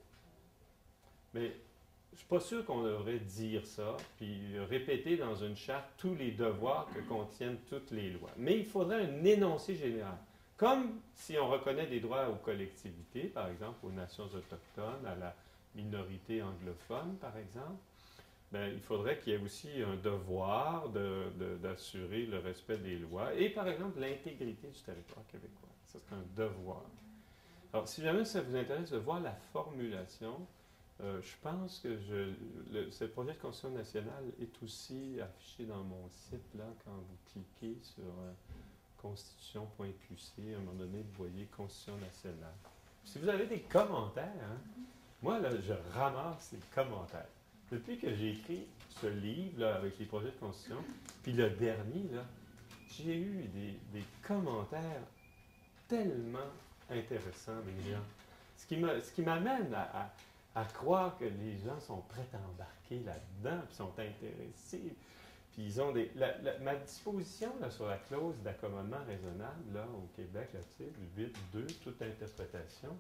Mais je ne suis pas sûr qu'on devrait dire ça, puis répéter dans une charte tous les devoirs que contiennent toutes les lois. Mais il faudrait un énoncé général. Comme si on reconnaît des droits aux collectivités, par exemple, aux nations autochtones, à la minorité anglophone, par exemple, bien, il faudrait qu'il y ait aussi un devoir de, de, d'assurer le respect des lois et, par exemple, l'intégrité du territoire québécois. Ça, c'est un devoir. Alors, si jamais ça vous intéresse de voir la formulation, euh, je pense que je, le, ce projet de Constitution nationale est aussi affiché dans mon site, là, quand vous cliquez sur euh, constitution point q c, à un moment donné, vous voyez Constitution nationale. Si vous avez des commentaires, hein, moi, là, je ramasse les commentaires. Depuis que j'ai écrit ce livre, là, avec les projets de Constitution, puis le dernier, là, j'ai eu des, des commentaires tellement intéressant des gens. Ce qui, me, ce qui m'amène à, à, à croire que les gens sont prêts à embarquer là-dedans, puis sont intéressés. Puis ils ont des... La, la, ma disposition là, sur la clause d'accommodement raisonnable là, au Québec, là, tu sais, huit deux, toute interprétation,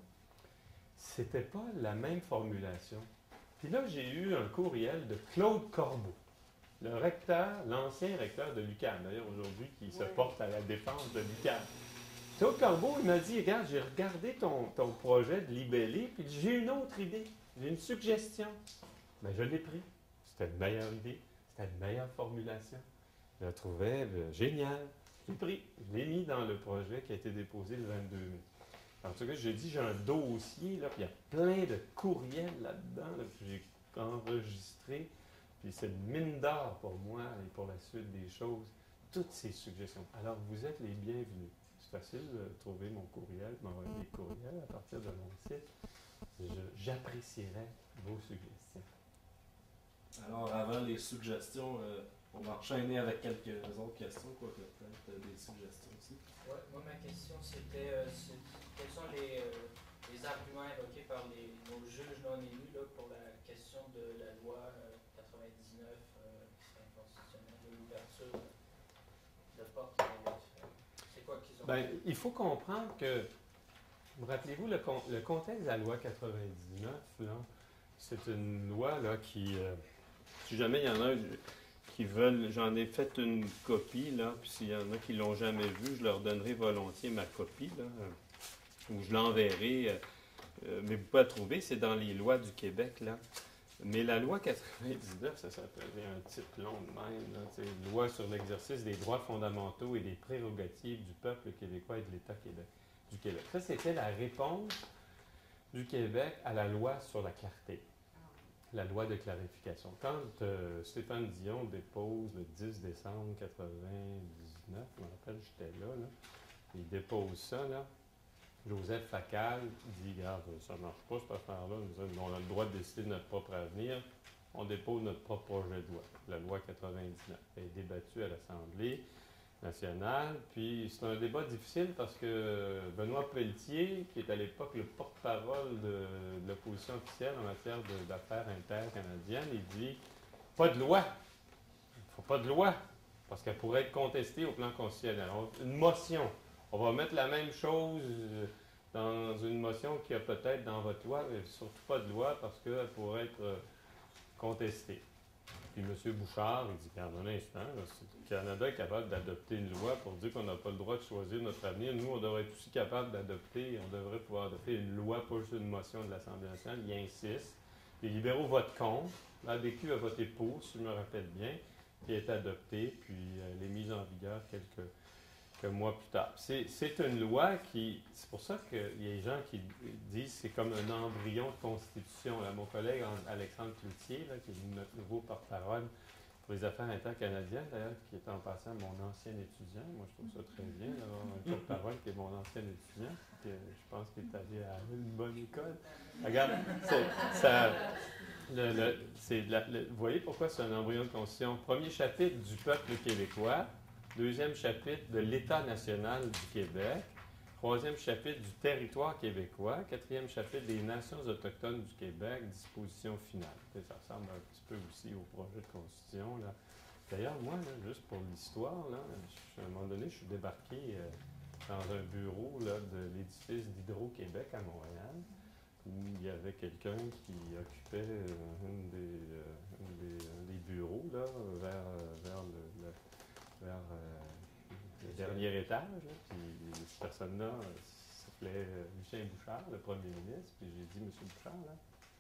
c'était pas la même formulation. Puis là, j'ai eu un courriel de Claude Corbeau, le recteur, l'ancien recteur de l'U Q A M, d'ailleurs aujourd'hui, qui se porte à la défense de l'U Q A M. Claude Corbeau, il m'a dit, regarde, j'ai regardé ton, ton projet de libellé, puis j'ai une autre idée, j'ai une suggestion. Mais je l'ai pris. C'était une meilleure idée, c'était une meilleure formulation. Je la trouvais euh, géniale. Je l'ai pris, je l'ai mis dans le projet qui a été déposé le vingt-deux mai. En tout cas, j'ai dit, j'ai un dossier, là, puis il y a plein de courriels là-dedans, là, que j'ai enregistré. Puis c'est une mine d'or pour moi et pour la suite des choses, toutes ces suggestions. Alors, vous êtes les bienvenus. C'est facile de trouver mon courriel, m'envoyer des courriels à partir de mon site. Je, j'apprécierais vos suggestions. Alors, avant les suggestions, euh, on va enchaîner avec quelques autres questions, quoi que peut-être des suggestions aussi. Ouais, moi, ma question, c'était euh, c'est, quels sont les, euh, les arguments évoqués par les, nos juges non élus là, pour la question de la loi euh, quatre-vingt-dix-neuf euh, qui serait inconstitutionnelle, de l'ouverture de porte qui vient d'être faite. C'est quoi qu'ils ont Ben, il faut comprendre que, rappelez-vous, le, con- le contexte de la loi quatre-vingt-dix-neuf, là, c'est une loi là, qui, euh, si jamais il y en a qui veulent, j'en ai fait une copie, là, puis s'il y en a qui ne l'ont jamais vue, je leur donnerai volontiers ma copie, là, euh, ou je l'enverrai, euh, euh, mais vous pouvez la trouver, c'est dans les lois du Québec, là. Mais la loi quatre-vingt-dix-neuf, ça s'appelait un titre long de même, là, tu sais, loi sur l'exercice des droits fondamentaux et des prérogatives du peuple québécois et de l'État Québec, du Québec. Ça, c'était la réponse du Québec à la loi sur la clarté, la loi de clarification. Quand euh, Stéphane Dion dépose le dix décembre quatre-vingt-dix-neuf, je me rappelle, j'étais là, là, il dépose ça, là, Joseph Facal dit, regarde, ça ne marche pas cette affaire-là, nous on a le droit de décider de notre propre avenir, on dépose notre propre projet de loi, la loi quatre-vingt-dix-neuf. Elle est débattue à l'Assemblée nationale, puis c'est un débat difficile parce que Benoît Pelletier, qui est à l'époque le porte-parole de, de l'opposition officielle en matière de- d'affaires intercanadiennes, il dit, pas de loi, il ne faut pas de loi, parce qu'elle pourrait être contestée au plan constitutionnel. On- Une motion. On va mettre la même chose euh, dans une motion qu'il y a peut-être dans votre loi, mais surtout pas de loi parce qu'elle pourrait être euh, contestée. Puis M. Bouchard, il dit, regarde un instant, là, si le Canada est capable d'adopter une loi pour dire qu'on n'a pas le droit de choisir notre avenir, nous, on devrait être aussi capable d'adopter, on devrait pouvoir adopter une loi, pas juste une motion de l'Assemblée nationale. Il insiste. Les libéraux votent contre. L'A D Q a voté pour, si je me rappelle bien, qui est adoptée, puis euh, elle est mise en vigueur quelques quelques mois plus tard. C'est, c'est une loi qui... C'est pour ça qu'il y a des gens qui disent que c'est comme un embryon de constitution. Là, mon collègue Alexandre Cloutier, là, qui est notre nouveau porte-parole pour les affaires intercanadiennes, d'ailleurs, qui est en passant mon ancien étudiant. Moi, je trouve ça très bien d'avoir un porte-parole qui est mon ancien étudiant. Puis, euh, je pense qu'il est allé à une bonne école. Regarde, c'est, ça... Le, le, c'est la, le, vous voyez pourquoi c'est un embryon de constitution? Premier chapitre du peuple québécois. Deuxième chapitre de l'État national du Québec. Troisième chapitre du territoire québécois. Quatrième chapitre des Nations autochtones du Québec. Disposition finale. Ça ressemble un petit peu aussi au projet de constitution, là. D'ailleurs, moi, là, juste pour l'histoire, là, je, à un moment donné, je suis débarqué euh, dans un bureau là, de l'édifice d'Hydro-Québec à Montréal, où il y avait quelqu'un qui occupait euh, une des, euh, une des, un des bureaux là, vers, vers le, le vers euh, le dernier étage. Là, puis cette personne-là euh, s'appelait euh, Lucien Bouchard, le premier ministre. Puis j'ai dit, Monsieur Bouchard, là,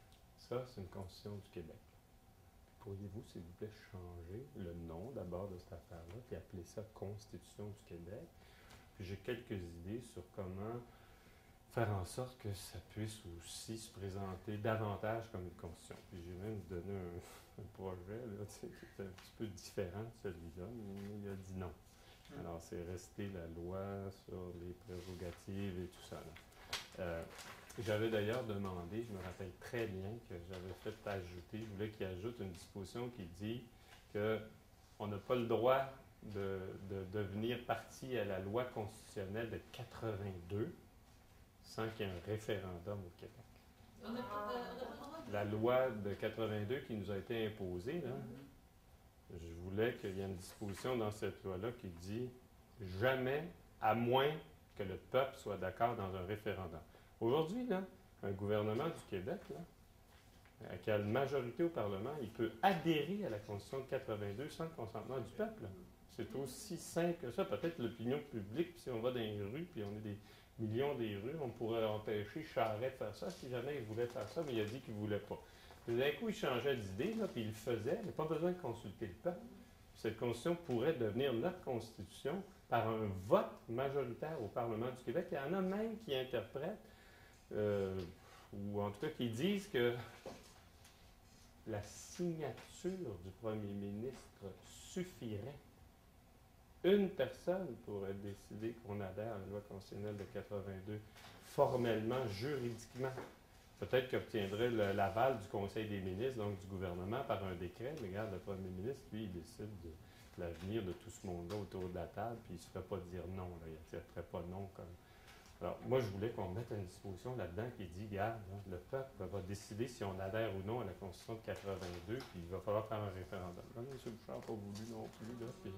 ça, c'est une constitution du Québec. Pourriez-vous, s'il vous plaît, changer le nom d'abord de cette affaire-là, puis appeler ça Constitution du Québec? Puis j'ai quelques idées sur comment faire en sorte que ça puisse aussi se présenter davantage comme une constitution. Puis j'ai même donné un, un projet là, qui était un petit peu différent de celui-là, mais il a dit non. Alors c'est resté la loi sur les prérogatives et tout ça. Là. Euh, j'avais d'ailleurs demandé, je me rappelle très bien que j'avais fait ajouter, je voulais qu'il ajoute une disposition qui dit qu'on n'a pas le droit de, de devenir partie à la loi constitutionnelle de quatre-vingt-deux sans qu'il y ait un référendum au Québec. On n'a pas, on n'a pas le droit de... La loi de quatre-vingt-deux qui nous a été imposée, là, je voulais qu'il y ait une disposition dans cette loi-là qui dit jamais, à moins que le peuple soit d'accord dans un référendum. Aujourd'hui, là, un gouvernement du Québec, là, qui a une majorité au Parlement, il peut adhérer à la Constitution de quatre-vingt-deux sans le consentement du peuple. Là. C'est aussi simple que ça. Peut-être l'opinion publique, puis si on va dans les rues, puis on est des millions des rues, on pourrait empêcher Charest de faire ça si jamais il voulait faire ça, mais il a dit qu'il ne voulait pas. Puis d'un coup, il changeait d'idée, là, puis il le faisait, il n'y a pas besoin de consulter le peuple. Puis cette constitution pourrait devenir notre constitution par un vote majoritaire au Parlement du Québec. Il y en a même qui interprètent, euh, ou en tout cas qui disent que la signature du premier ministre suffirait. Une personne pourrait décider qu'on adhère à la loi constitutionnelle de quatre-vingt-deux, formellement, juridiquement. Peut-être qu'il obtiendrait le- l'aval du Conseil des ministres, donc du gouvernement, par un décret. Mais regarde, le premier ministre, lui, il décide de l'avenir de tout ce monde-là autour de la table, puis il ne se ferait pas dire non. Là. Il ne ferait pas non comme, Alors, moi, je voulais qu'on mette une disposition là-dedans qui dit, regarde, hein, le peuple va décider si on adhère ou non à la Constitution de quatre-vingt-deux, puis il va falloir faire un référendum. Là, M. Bouchard n'a pas voulu non plus, là, puis,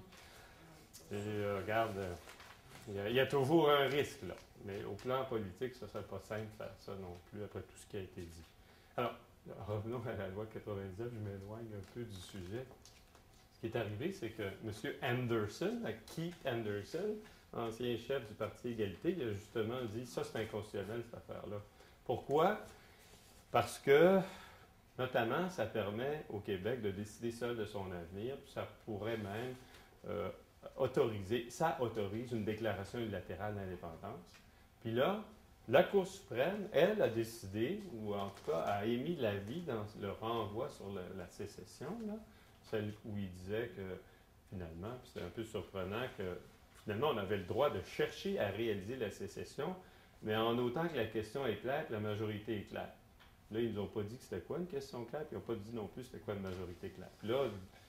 et, euh, regarde, euh, il y, a, il y a toujours un risque, là. Mais au plan politique, ça ne serait pas simple de faire ça non plus, après tout ce qui a été dit. Alors, revenons à la loi quatre-vingt-dix-neuf, je m'éloigne un peu du sujet. Ce qui est arrivé, c'est que M. Anderson, Keith Anderson, ancien chef du Parti Égalité, il a justement dit, ça c'est inconstitutionnel cette affaire-là. Pourquoi? Parce que, notamment, ça permet au Québec de décider seul de son avenir, puis ça pourrait même euh, autoriser, ça autorise une déclaration unilatérale d'indépendance. Puis là, la Cour suprême, elle, a décidé, ou en tout cas a émis l'avis dans le renvoi sur le, la sécession, là, celle où il disait que, finalement, puis c'était un peu surprenant que, finalement, on avait le droit de chercher à réaliser la sécession, mais en autant que la question est claire, que la majorité est claire. Là, ils nous ont pas dit que c'était quoi une question claire, puis ils n'ont pas dit non plus c'était quoi une majorité claire. Puis là,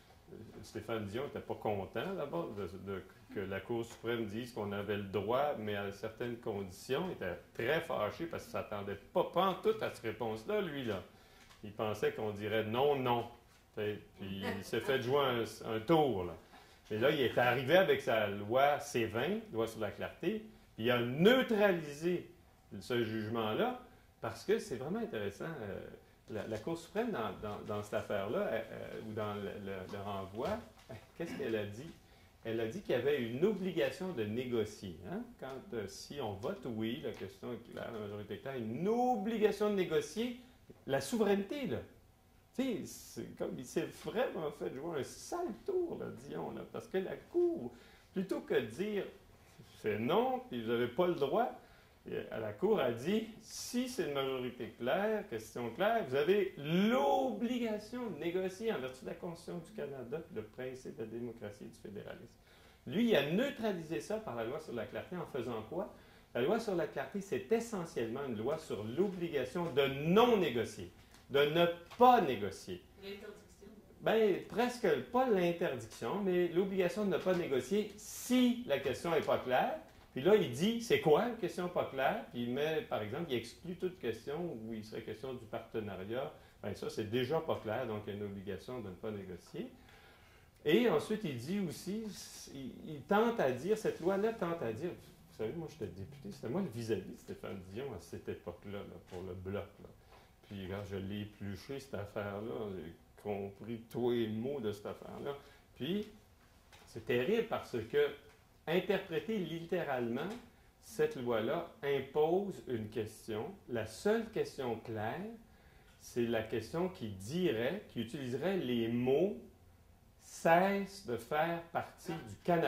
Stéphane Dion n'était pas content, d'abord, de, de, que la Cour suprême dise qu'on avait le droit, mais à certaines conditions. Il était très fâché parce qu'il ne s'attendait pas, pas en tout à cette réponse-là, lui, là. Il pensait qu'on dirait non, non. Puis il s'est fait jouer un, un tour, là. Et là, il est arrivé avec sa loi C vingt, loi sur la clarté, puis il a neutralisé ce jugement-là, parce que c'est vraiment intéressant. Euh, la, la Cour suprême, dans, dans, dans cette affaire-là, euh, euh, ou dans le, le, le renvoi, euh, qu'est-ce qu'elle a dit? Elle a dit qu'il y avait une obligation de négocier. Hein? Quand, euh, si on vote oui, la question est claire, la majorité est claire, une obligation de négocier la souveraineté, là. Tu sais, c'est comme il s'est vraiment fait jouer un sale tour, là, Dion, là, parce que la Cour, plutôt que de dire c'est non, puis vous n'avez pas le droit, à la Cour a dit si c'est une majorité claire, question claire, vous avez l'obligation de négocier en vertu de la Constitution du Canada et le principe de la démocratie et du fédéralisme. Lui, il a neutralisé ça par la loi sur la clarté en faisant quoi? La loi sur la clarté, c'est essentiellement une loi sur l'obligation de non négocier. De ne pas négocier. L'interdiction. Bien, presque pas l'interdiction, mais l'obligation de ne pas négocier si la question n'est pas claire. Puis là, il dit, c'est quoi une question pas claire? Puis il met, par exemple, il exclut toute question où il serait question du partenariat. Bien, ça, c'est déjà pas clair, donc il y a une obligation de ne pas négocier. Et ensuite, il dit aussi, il, il tente à dire, cette loi-là tente à dire, vous savez, moi, j'étais député, c'était moi le vis-à-vis de Stéphane Dion à cette époque-là, là, pour le Bloc, là. Puis quand je l'ai épluché, cette affaire-là, j'ai compris tous les mots de cette affaire-là. Puis, c'est terrible parce que, interpréter littéralement, cette loi-là impose une question. La seule question claire, c'est la question qui dirait, qui utiliserait les mots « cesse de faire partie du Canada ».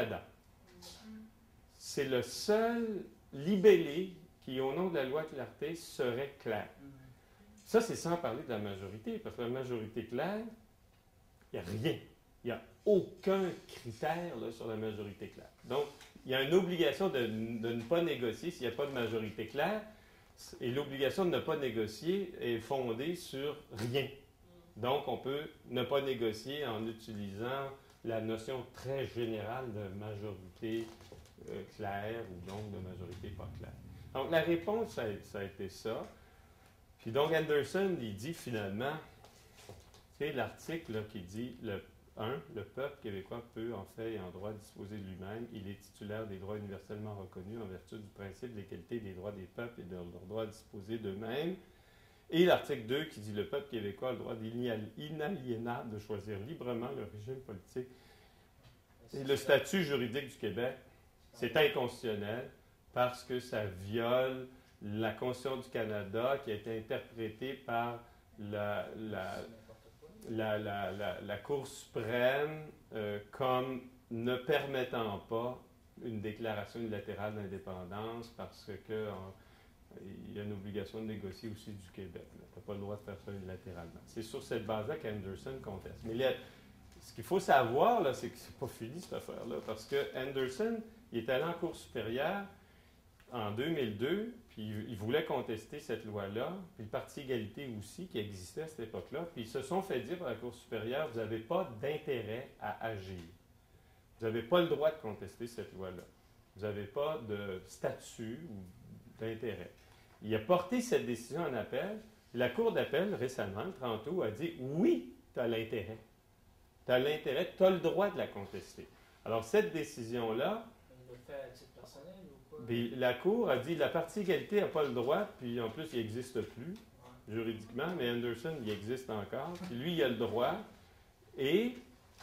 C'est le seul libellé qui, au nom de la loi clarté, serait clair. Ça, c'est sans parler de la majorité, parce que la majorité claire, il n'y a rien. Il n'y a aucun critère là, sur la majorité claire. Donc, il y a une obligation de, de ne pas négocier s'il n'y a pas de majorité claire, et l'obligation de ne pas négocier est fondée sur rien. Donc, on peut ne pas négocier en utilisant la notion très générale de majorité euh, claire ou donc de majorité pas claire. Donc, la réponse, ça a, ça a été ça. Puis donc, Anderson, il dit finalement, c'est l'article là, qui dit, le, un, le peuple québécois peut en fait et en droit disposer de lui-même. Il est titulaire des droits universellement reconnus en vertu du principe de l'égalité des droits des peuples et de leur droit à disposer d'eux-mêmes. Et l'article deux qui dit, le peuple québécois a le droit inaliénable de choisir librement le régime politique et le statut juridique du Québec. C'est inconstitutionnel parce que ça viole la Constitution du Canada qui a été interprétée par la, la, la, la, la, la Cour suprême euh, comme ne permettant pas une déclaration unilatérale d'indépendance parce que il y a une obligation de négocier aussi du Québec. Tu n'as pas le droit de faire ça unilatéralement. C'est sur cette base-là qu'Anderson conteste. Mais là, ce qu'il faut savoir, là, c'est que c'est pas fini cette affaire-là, parce que Anderson, il est allé en Cour supérieure en deux mille deux, puis il voulait contester cette loi-là, puis le Parti égalité aussi, qui existait à cette époque-là, puis ils se sont fait dire par la Cour supérieure, vous n'avez pas d'intérêt à agir. Vous n'avez pas le droit de contester cette loi-là. Vous n'avez pas de statut ou d'intérêt. Il a porté cette décision en appel. La Cour d'appel, récemment, le trente août, a dit « Oui, tu as l'intérêt. Tu as l'intérêt, tu as le droit de la contester. » Alors, cette décision-là, Il le fait à titre personnel ou quoi? puis la Cour a dit « La partie égalité n'a pas le droit, puis en plus, il n'existe plus juridiquement, mais Anderson, il existe encore. Puis lui, il a le droit. » Et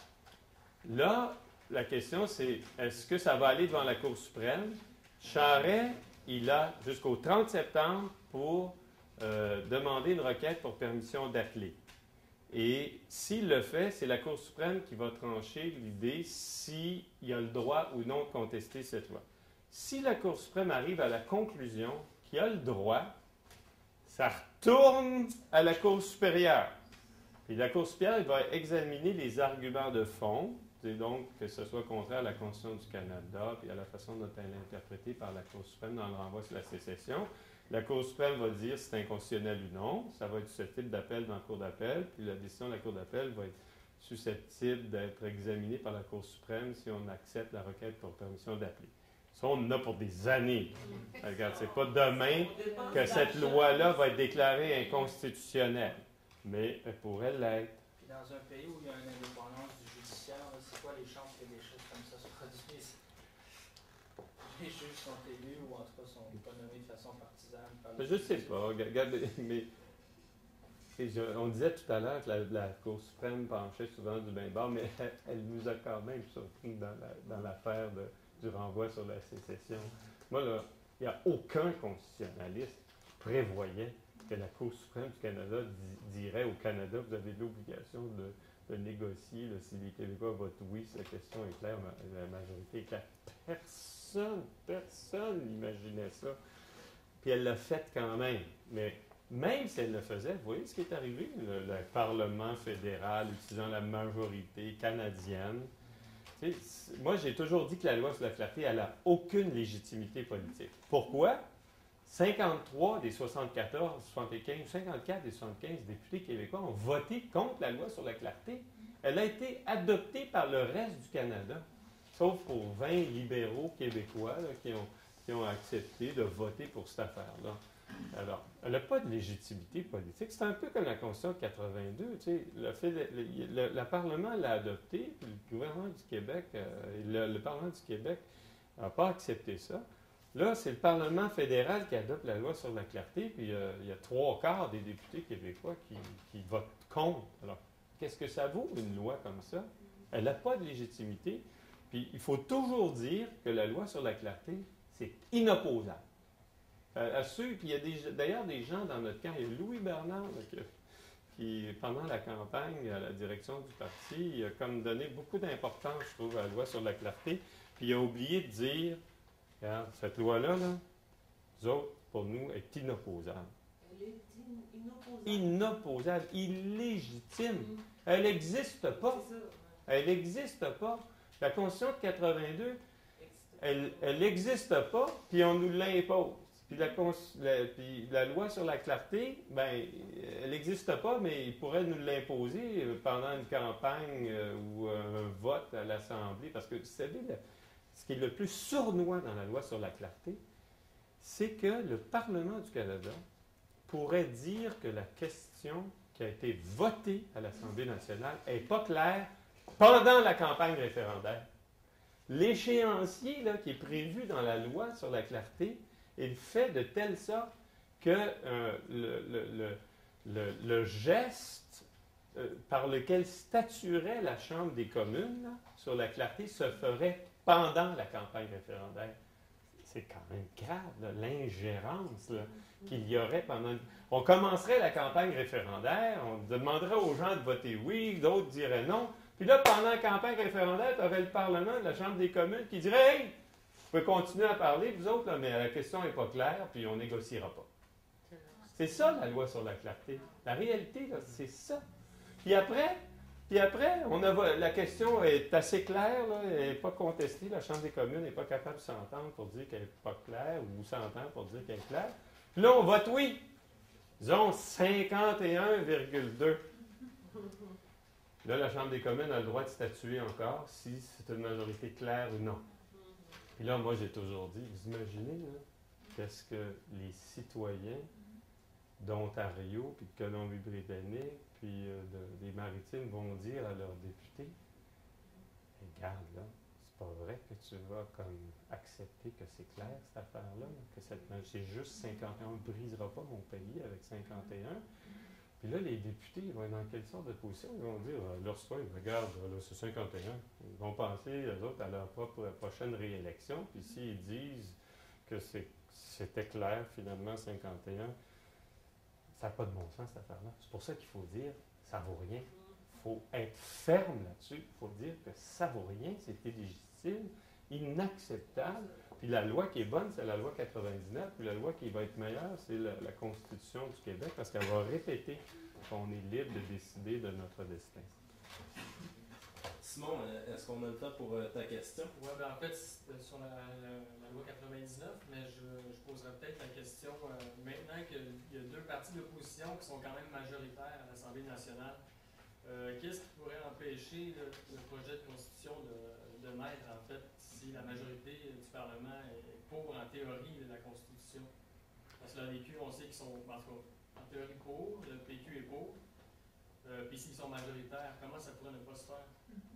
là, la question, c'est est-ce que ça va aller devant la Cour suprême? Charest, il a jusqu'au trente septembre pour euh, demander une requête pour permission d'appeler. Et s'il le fait, c'est la Cour suprême qui va trancher l'idée s'il a le droit ou non de contester cette loi. Si la Cour suprême arrive à la conclusion qu'il a le droit, ça retourne à la Cour supérieure. Puis la Cour supérieure va examiner les arguments de fond, et donc que ce soit contraire à la Constitution du Canada et à la façon dont elle est interprétée par la Cour suprême dans le renvoi sur la sécession. La Cour suprême va dire si c'est inconstitutionnel ou non. Ça va être susceptible d'appel dans la Cour d'appel. Puis la décision de la Cour d'appel va être susceptible d'être examinée par la Cour suprême si on accepte la requête pour permission d'appeler. Ça, on en a pour des années. Regarde, c'est pas demain que cette loi-là va être déclarée inconstitutionnelle. Mais elle pourrait l'être. Puis dans un pays où il y a une indépendance du judiciaire, là, c'est quoi les chances que des choses comme ça se produisent? Les juges sont élus ou en tout cas sont pas nommés de façon partisane. Par Je ne sais pas. Regarde, mais je, on disait tout à l'heure que la, la Cour suprême penchait souvent du bain bord, mais elle, elle nous a quand même surpris dans, la, dans l'affaire de, du renvoi sur la sécession. Moi, là, il n'y a aucun constitutionnaliste qui prévoyait que la Cour suprême du Canada di, dirait au Canada, vous avez l'obligation de, de négocier là, si les Québécois votent oui, si la question est claire, la majorité est claire. Personne, personne n'imaginait ça. Puis elle l'a fait quand même. Mais même si elle le faisait, vous voyez ce qui est arrivé? Le, le Parlement fédéral utilisant la majorité canadienne. Tu sais, moi, j'ai toujours dit que la loi sur la clarté, elle n'a aucune légitimité politique. Pourquoi? cinquante-trois des soixante-quatorze, soixante-quinze, cinquante-quatre des soixante-quinze députés québécois ont voté contre la loi sur la clarté. Elle a été adoptée par le reste du Canada, sauf pour vingt libéraux québécois là, qui, ont, qui ont accepté de voter pour cette affaire-là. Alors, elle n'a pas de légitimité politique. C'est un peu comme la Constitution de quatre-vingt-deux. Tu sais, le, fait, le, le, le Parlement l'a adopté, puis le gouvernement du Québec, euh, le, le Parlement du Québec n'a pas accepté ça. Là, c'est le Parlement fédéral qui adopte la loi sur la clarté, puis euh, il y a trois quarts des députés québécois qui, qui votent contre. Alors, qu'est-ce que ça vaut, une loi comme ça? Elle n'a pas de légitimité. Puis, il faut toujours dire que la loi sur la clarté, c'est inopposable. Euh, à ceux, puis il y a des, d'ailleurs des gens dans notre camp, il y a Louis Bernard, là, qui, qui, pendant la campagne à la direction du parti, il a comme donné beaucoup d'importance, je trouve, à la loi sur la clarté, puis il a oublié de dire regarde, cette loi-là, là, nous autres, pour nous, est inopposable. Elle est in- inopposable. Inopposable, illégitime. Mm. Elle n'existe pas. C'est ça. Elle n'existe pas. La Constitution de quatre-vingt-deux, Existe. elle elle n'existe pas, puis on nous l'impose. Puis la, cons- la- puis la loi sur la clarté, ben, elle n'existe pas, mais il pourrait nous l'imposer pendant une campagne euh, ou un vote à l'Assemblée. Parce que, vous savez, le- ce qui est le plus sournois dans la loi sur la clarté, c'est que le Parlement du Canada pourrait dire que la question qui a été votée à l'Assemblée nationale n'est pas claire pendant la campagne référendaire. L'échéancier là, qui est prévu dans la loi sur la clarté est fait de telle sorte que euh, le, le, le, le, le geste euh, par lequel statuerait la Chambre des communes là, sur la clarté se ferait pendant la campagne référendaire. C'est quand même grave, là, l'ingérence là, qu'il y aurait pendant... On commencerait la campagne référendaire, on demanderait aux gens de voter oui, d'autres diraient non. Puis là, pendant la campagne référendaire, tu aurais le Parlement de la Chambre des communes qui dirait « Hey, vous pouvez continuer à parler, vous autres, là, mais la question n'est pas claire, puis on négociera pas. » C'est ça, la loi sur la clarté. La réalité, là, c'est ça. Puis après... Puis après, on a, la question est assez claire, là, elle n'est pas contestée. La Chambre des communes n'est pas capable de s'entendre pour dire qu'elle n'est pas claire ou s'entendre pour dire qu'elle est claire. Puis là, on vote oui. Disons cinquante et un virgule deux. Là, la Chambre des communes a le droit de statuer encore si c'est une majorité claire ou non. Puis là, moi, j'ai toujours dit, vous imaginez, là, qu'est-ce que les citoyens d'Ontario, puis de Colombie-Britannique, puis euh, de- des Maritimes vont dire à leurs députés, regarde là, c'est pas vrai que tu vas comme accepter que c'est clair cette affaire-là, là, que cette, c'est juste cinquante et un, on ne brisera pas mon pays avec cinquante et un. Puis là, les députés, ils vont être dans quelle sorte de position? Ils vont dire, euh, leur soin, regarde, là, c'est cinquante et un. Ils vont penser, eux autres, à leur propre prochaine réélection. Puis s'ils disent que c'est, c'était clair, finalement, cinquante et un, ça n'a pas de bon sens, cette affaire-là. C'est pour ça qu'il faut dire, ça vaut rien. Il faut être ferme là-dessus. Il faut dire que ça vaut rien, c'est illégitime, inacceptable. Puis la loi qui est bonne, c'est la loi quatre-vingt-dix-neuf. Puis la loi qui va être meilleure, c'est la, la Constitution du Québec, parce qu'elle va répéter qu'on est libre de décider de notre destin. Simon, euh, est-ce qu'on a le temps pour euh, ta question? Oui, ben en fait, c'est sur la, la, la loi quatre-vingt-dix-neuf, mais je, je poserais peut-être la question, euh, maintenant qu'il y a deux partis d'opposition qui sont quand même majoritaires à l'Assemblée nationale, euh, qu'est-ce qui pourrait empêcher le, le projet de constitution de, de naître, en fait, si la majorité du Parlement est pour, en théorie, de la Constitution? Parce que la V Q, on sait qu'ils sont, en tout cas, en théorie pour, le P Q est pour, euh, puis s'ils sont majoritaires, comment ça pourrait ne pas se faire?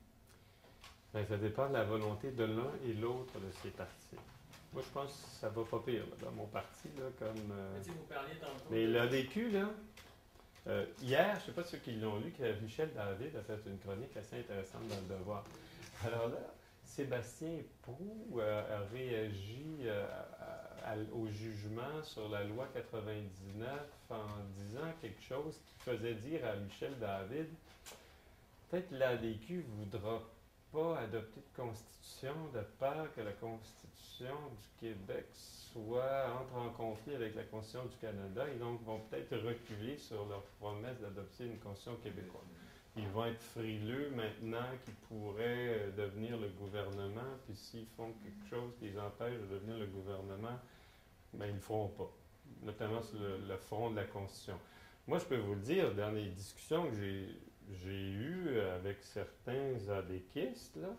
Bien, ça dépend de la volonté de l'un et l'autre de ces partis. Moi, je pense que ça va pas pire là, dans mon parti, là, comme... Euh... Mais tu sais, vous parliez tantôt... Mais de... l'A D Q, là, euh, hier, je ne sais pas ceux qui l'ont lu, que Michel David a fait une chronique assez intéressante dans Le Devoir. Alors là, Sébastien Proulx euh, a réagi euh, à, à, au jugement sur la loi quatre-vingt-dix-neuf en disant quelque chose qui faisait dire à Michel David, peut-être l'A D Q ne voudra pas adopter de constitution de peur que la Constitution du Québec soit entre en conflit avec la Constitution du Canada et donc vont peut-être reculer sur leur promesse d'adopter une Constitution québécoise. Ils vont être frileux maintenant qu'ils pourraient euh, devenir le gouvernement, puis s'ils font quelque chose qui les empêche de devenir le gouvernement, ben ils ne le feront pas, notamment sur le, le front de la Constitution. Moi, je peux vous le dire, dans les discussions que j'ai, j'ai eues avec certains adéquistes, là,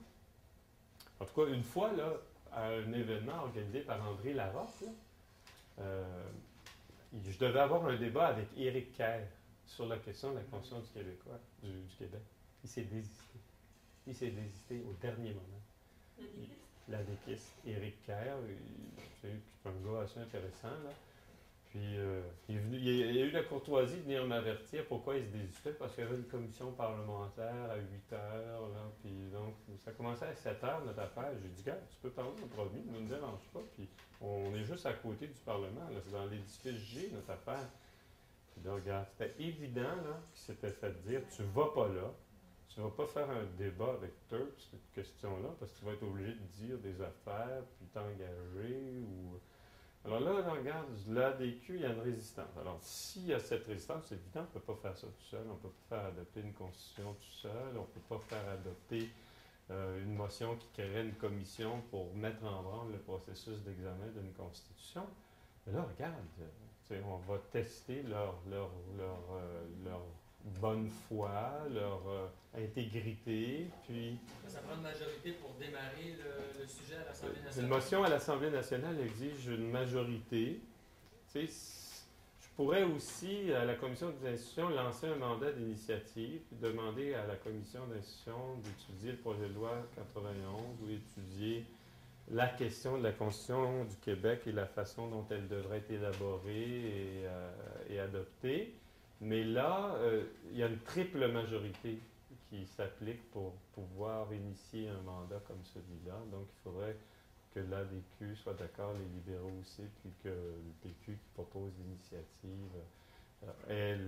en tout cas, une fois, là, à un événement organisé par André Larocque, là, euh, je devais avoir un débat avec Éric Kerr sur la question de la Constitution du Québécois, du, du Québec. Il s'est désisté. Il s'est désisté au dernier moment. L'adéquiste Éric Kerr, c'est un gars assez intéressant, là. Puis, euh, il, est venu, il, a, il a eu la courtoisie de venir m'avertir pourquoi il se désistait, parce qu'il y avait une commission parlementaire à huit heures, là, puis donc, ça commençait à sept heures, notre affaire. J'ai dit, gars, tu peux parler en premier, ne me dérange pas, puis on est juste à côté du Parlement, là, c'est dans l'édifice G, notre affaire. Puis là, regarde, c'était évident, là, qu'il s'était fait dire, tu vas pas là, tu vas pas faire un débat avec Turp, cette question-là, parce que tu vas être obligé de dire des affaires, puis t'engager, ou... Alors là, là regarde, l'A D Q, il y a une résistance. Alors, s'il y a cette résistance, c'est évident, on ne peut pas faire ça tout seul, on ne peut pas faire adopter une constitution tout seul, on ne peut pas faire adopter euh, une motion qui créerait une commission pour mettre en branle le processus d'examen d'une constitution. Mais là, regarde, euh, on va tester leur, leur, leur, euh, leur bonne foi, leur euh, intégrité, puis... Ça prend une majorité pour démarrer le, le sujet à l'Assemblée nationale. Une motion à l'Assemblée nationale exige une majorité. Tu sais, je pourrais aussi, à la Commission des institutions, lancer un mandat d'initiative, puis demander à la Commission d'institutions d'étudier le projet de loi quatre-vingt-onze ou étudier la question de la Constitution du Québec et la façon dont elle devrait être élaborée et, euh, et adoptée. Mais là, euh, il y a une triple majorité qui s'applique pour pouvoir initier un mandat comme celui-là. Donc, il faudrait que l'A D Q soit d'accord, les libéraux aussi, puis que le P Q qui propose l'initiative euh, ait,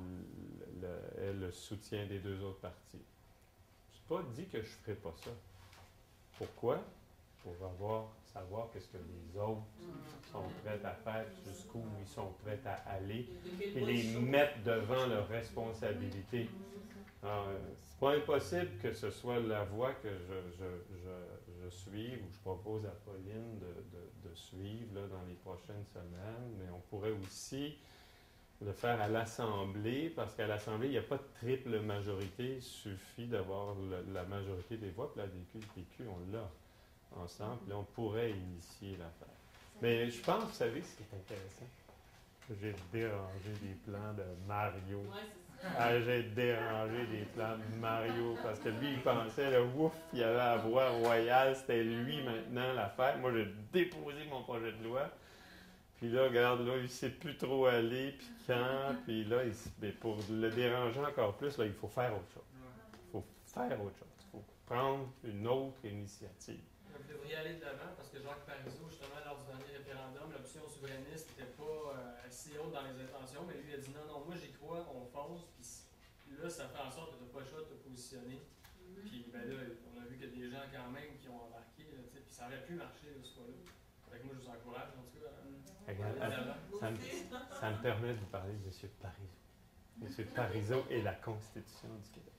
le, le, ait le soutien des deux autres partis. Je n'ai pas dit que je ne ferais pas ça. Pourquoi? Pour avoir, savoir qu'est-ce que les autres sont prêts à faire, jusqu'où ils sont prêts à aller, et les mettre devant leurs responsabilités. Alors, c'est pas impossible que ce soit la voie que je, je, je, je suive, ou je propose à Pauline de, de, de suivre là, dans les prochaines semaines, mais on pourrait aussi le faire à l'Assemblée, parce qu'à l'Assemblée, il n'y a pas de triple majorité, il suffit d'avoir le, la majorité des voix, puis la D Q et le P Q, on l'a ensemble, puis là, on pourrait initier l'affaire. Ça Mais je pense, vous savez, ce qui est intéressant, j'ai dérangé des plans de Mario. Ouais, c'est ça. Ah, j'ai dérangé des plans de Mario parce que lui, il pensait, le ouf, il avait la voix royale, c'était lui maintenant l'affaire. Moi, j'ai déposé mon projet de loi. Puis là, regarde, là, il ne sait plus trop aller, puis quand, puis là, il, mais pour le déranger encore plus, là, il faut faire autre chose. Il faut faire autre chose. Il faut prendre une autre initiative. Vous devriez aller de l'avant parce que Jacques Parizeau, justement, lors du dernier référendum, l'option souverainiste n'était pas euh, si haute dans les intentions, mais lui a dit non, non, moi j'y crois, on fonce, puis là, ça fait en sorte que tu n'as pas le choix de te positionner. Puis ben là, on a vu qu'il y a des gens quand même qui ont embarqué, là, puis ça aurait pu marcher, là, ce fois-là. Fait que moi, je vous encourage, en tout cas. Regarde, à aller de l'avant. ça, me, ça me permet de vous parler de M. Parizeau. M. Parizeau et la Constitution du Québec.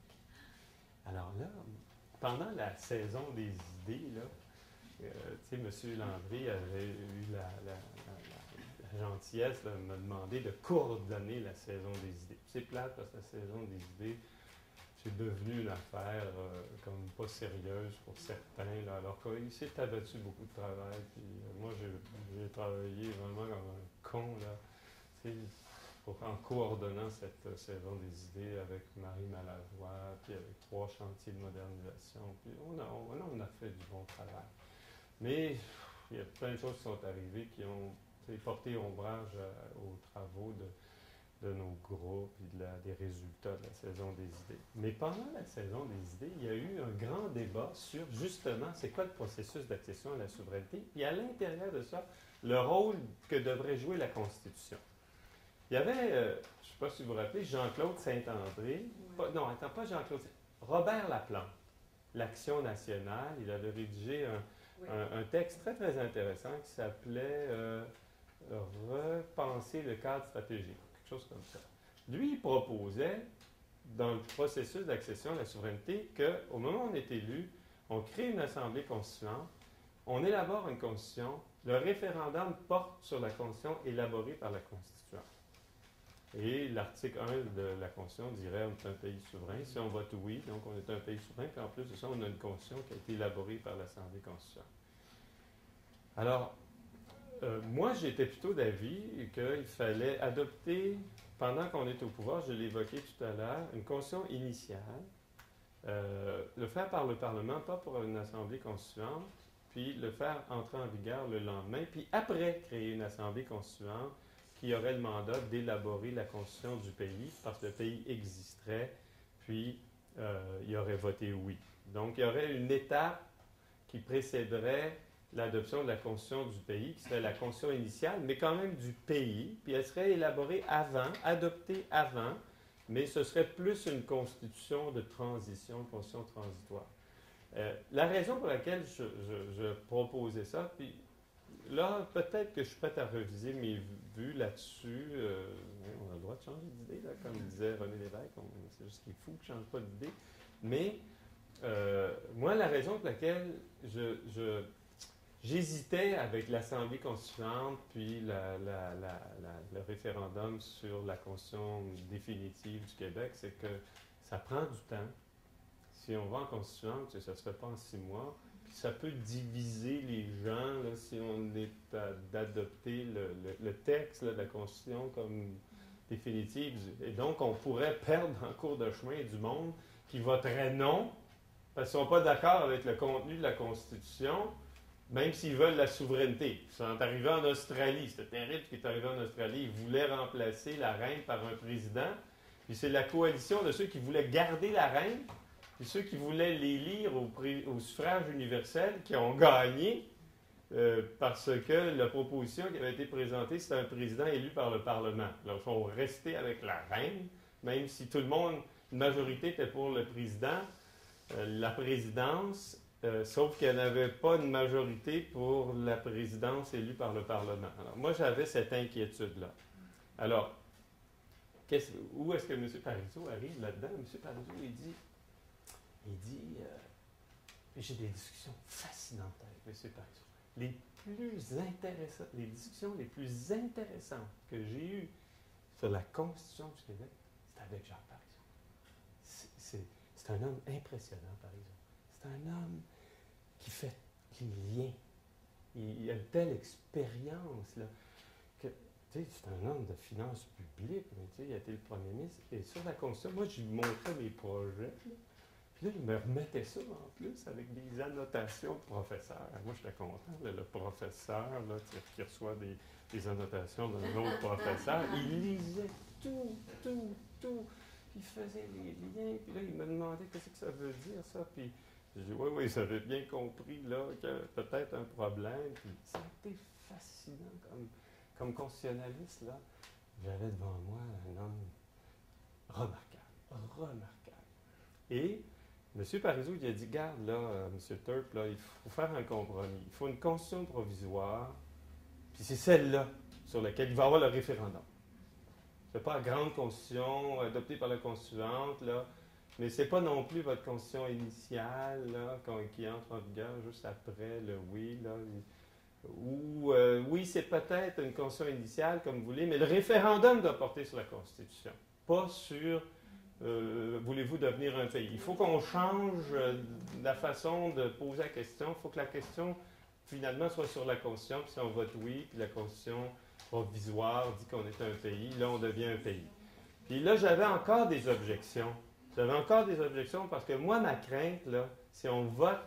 Alors là, pendant la saison des idées, là, euh, tu sais, M. Landry avait eu la, la, la, la, la gentillesse de me demander de coordonner la saison des idées. C'est plate parce que la saison des idées, c'est devenu une affaire euh, comme pas sérieuse pour certains, là, alors qu'il s'est abattu beaucoup de travail. Puis, euh, moi, j'ai travaillé vraiment comme un con, là, tu sais, pour, en coordonnant cette euh, saison des idées avec Marie Malavoie, puis avec trois chantiers de modernisation. Puis on a, on, on a fait du bon travail. Mais il y a plein de choses qui sont arrivées qui ont porté ombrage à, aux travaux de de nos groupes et de la, des résultats de la saison des idées. Mais pendant la saison des idées, il y a eu un grand débat sur, justement, c'est quoi le processus d'accession à la souveraineté, et à l'intérieur de ça, le rôle que devrait jouer la Constitution. Il y avait, euh, je ne sais pas si vous vous rappelez, Jean-Claude Saint-André, Oui. non, attends, pas Jean-Claude, Robert Laplante, l'Action nationale, il avait rédigé un, Oui. un, un texte très, très intéressant qui s'appelait euh, « Repenser le cadre stratégique ». Chose comme ça. Lui, il proposait, dans le processus d'accession à la souveraineté, qu'au moment où on est élu, on crée une assemblée constituante, on élabore une constitution, le référendum porte sur la constitution élaborée par la constituante. Et l'article un de la constitution dirait on est un pays souverain. Si on vote oui, donc on est un pays souverain, puis en plus de ça, on a une constitution qui a été élaborée par l'Assemblée constituante. Alors, Euh, moi, j'étais plutôt d'avis qu'il fallait adopter, pendant qu'on est au pouvoir, je l'ai évoqué tout à l'heure, une constitution initiale, euh, le faire par le Parlement, pas pour une assemblée constituante, puis le faire entrer en vigueur le lendemain, puis après créer une assemblée constituante qui aurait le mandat d'élaborer la constitution du pays, parce que le pays existerait, puis euh, il aurait voté oui. Donc, il y aurait une étape qui précéderait l'adoption de la constitution du pays, qui serait la constitution initiale, mais quand même du pays, puis elle serait élaborée avant, adoptée avant, mais ce serait plus une constitution de transition, une constitution transitoire. Euh, la raison pour laquelle je, je, je proposais ça, puis là, peut-être que je suis prêt à reviser mes vues là-dessus. Euh, on a le droit de changer d'idée, là, comme disait René Lévesque, on- c'est juste qu'il est fou qu'il ne change pas d'idée. Mais euh, moi, la raison pour laquelle je... je J'hésitais avec l'Assemblée constituante, puis la, la, la, la, le référendum sur la constitution définitive du Québec, c'est que ça prend du temps. Si on va en constituante, ça ne se fait pas en six mois, puis ça peut diviser les gens là, si on est d'adopter le, le, le texte là, de la constitution comme définitive. Et donc, on pourrait perdre en cours de chemin du monde qui voterait non, parce qu'ils ne sont pas d'accord avec le contenu de la Constitution, même s'ils veulent la souveraineté. Ils sont arrivés en Australie. C'était terrible ce qui est arrivé en Australie. Ils voulaient remplacer la reine par un président. Puis c'est la coalition de ceux qui voulaient garder la reine, puis ceux qui voulaient l'élire au, au suffrage universel qui ont gagné euh, parce que la proposition qui avait été présentée, c'était un président élu par le Parlement. Alors, ils sont restés avec la reine, même si tout le monde, une majorité était pour le président, euh, la présidence. Euh, sauf qu'il n'y avait pas de majorité pour la présidence élue par le Parlement. Alors, moi, j'avais cette inquiétude-là. Alors, qu'est-ce, où est-ce que M. Parizeau arrive là-dedans? M. Parizeau, il dit, il dit, euh, j'ai des discussions fascinantes avec M. Parizeau. Les plus intéressantes, les discussions les plus intéressantes que j'ai eues sur la Constitution du Québec, c'est avec Jacques Parizeau. C'est, c'est, c'est un homme impressionnant, Parizeau. C'est un homme qui fait les liens il, il a une telle expérience, là, que, tu sais, c'est un homme de finances publiques, mais tu sais, il a été le premier ministre. Et sur la Constitution, moi, je lui montrais mes projets, là. Puis là, il me remettait ça en plus avec des annotations de professeurs. Moi, j'étais content, là, le professeur là, qui reçoit des, des annotations d'un autre professeur. Il lisait tout, tout, tout. Puis il faisait les liens. Puis là, il me demandait qu'est-ce que ça veut dire, ça. Puis je dis, oui, oui, j'avais bien compris là, qu'il y avait peut-être un problème. Puis ça a été fascinant comme, comme constitutionnaliste, là. J'avais devant moi un homme remarquable, remarquable. Et M. Parizeau, il a dit, garde là, euh, M. Turp, là, il faut faire un compromis. Il faut une constitution provisoire, puis c'est celle-là sur laquelle il va y avoir le référendum. C'est pas la grande constitution adoptée par la constituante, là, mais c'est pas non plus votre constitution initiale, là, qui entre en vigueur juste après le oui, là. Ou, euh, oui, c'est peut-être une constitution initiale, comme vous voulez, mais le référendum doit porter sur la Constitution, pas sur Euh, voulez-vous devenir un pays? Il faut qu'on change euh, la façon de poser la question. Il faut que la question, finalement, soit sur la Constitution. Puis si on vote oui, puis la Constitution provisoire dit qu'on est un pays, là, on devient un pays. Puis là, j'avais encore des objections. J'avais encore des objections parce que moi, ma crainte, là, si on vote,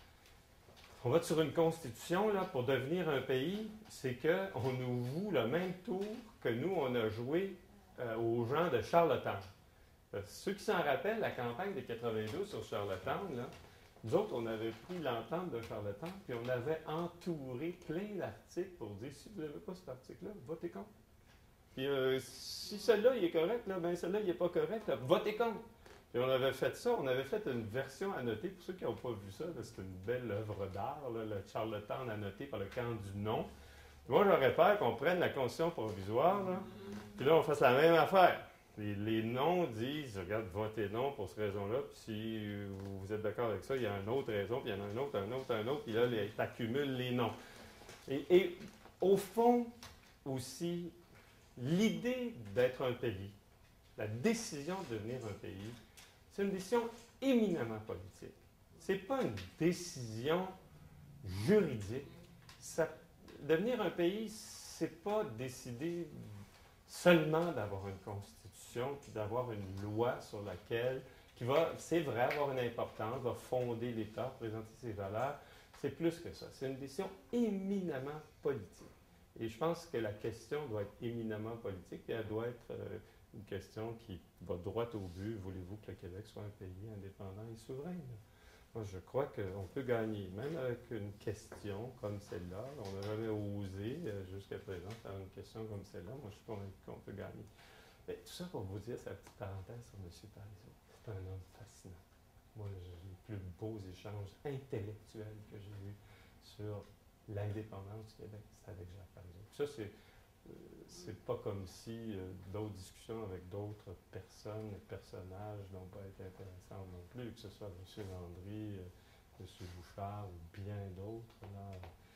on vote sur une Constitution là, pour devenir un pays, c'est qu'on nous voue le même tour que nous, on a joué euh, aux gens de Charlottetown. Ceux qui s'en rappellent, la campagne de quatre-vingt-douze sur Charlottetown, là, nous autres, on avait pris l'entente de Charlottetown, puis on avait entouré plein d'articles pour dire, si vous n'avez pas cet article-là, votez contre. Puis euh, si celui-là, il est correct, là, ben celui-là, il n'est pas correct, là, votez contre. Puis on avait fait ça, on avait fait une version annotée, pour ceux qui n'ont pas vu ça, c'est une belle œuvre d'art, là, le Charlottetown annoté par le camp du non. Puis moi, j'aurais peur qu'on prenne la constitution provisoire, là, puis là, on fasse la même affaire. Les, les noms disent, regarde, votez non pour cette raison-là, puis si vous êtes d'accord avec ça, il y a une autre raison, puis il y en a un autre, un autre, un autre, puis là, tu accumules les noms. Et, et au fond, aussi, l'idée d'être un pays, la décision de devenir un pays, c'est une décision éminemment politique. Ce n'est pas une décision juridique. Ça, devenir un pays, c'est pas décider seulement d'avoir une constitution, puis d'avoir une loi sur laquelle, qui va, c'est vrai, avoir une importance, va fonder l'État, présenter ses valeurs. C'est plus que ça. C'est une décision éminemment politique. Et je pense que la question doit être éminemment politique, et elle doit être euh, une question qui va droit au but. Voulez-vous que le Québec soit un pays indépendant et souverain? Là? Moi, je crois qu'on peut gagner, même avec une question comme celle-là. On n'a jamais osé, euh, jusqu'à présent, faire une question comme celle-là. Moi, je suis convaincu qu'on peut gagner. Mais tout ça pour vous dire, c'est la petite parenthèse sur M. Parizeau. C'est un homme fascinant. Moi, j'ai les plus beaux échanges intellectuels que j'ai eus sur l'indépendance du Québec, c'est avec Jacques Parizeau. Ça, c'est, euh, c'est pas comme si euh, d'autres discussions avec d'autres personnes et personnages n'ont pas été intéressantes non plus, que ce soit M. Landry, euh, M. Bouchard ou bien d'autres. Là.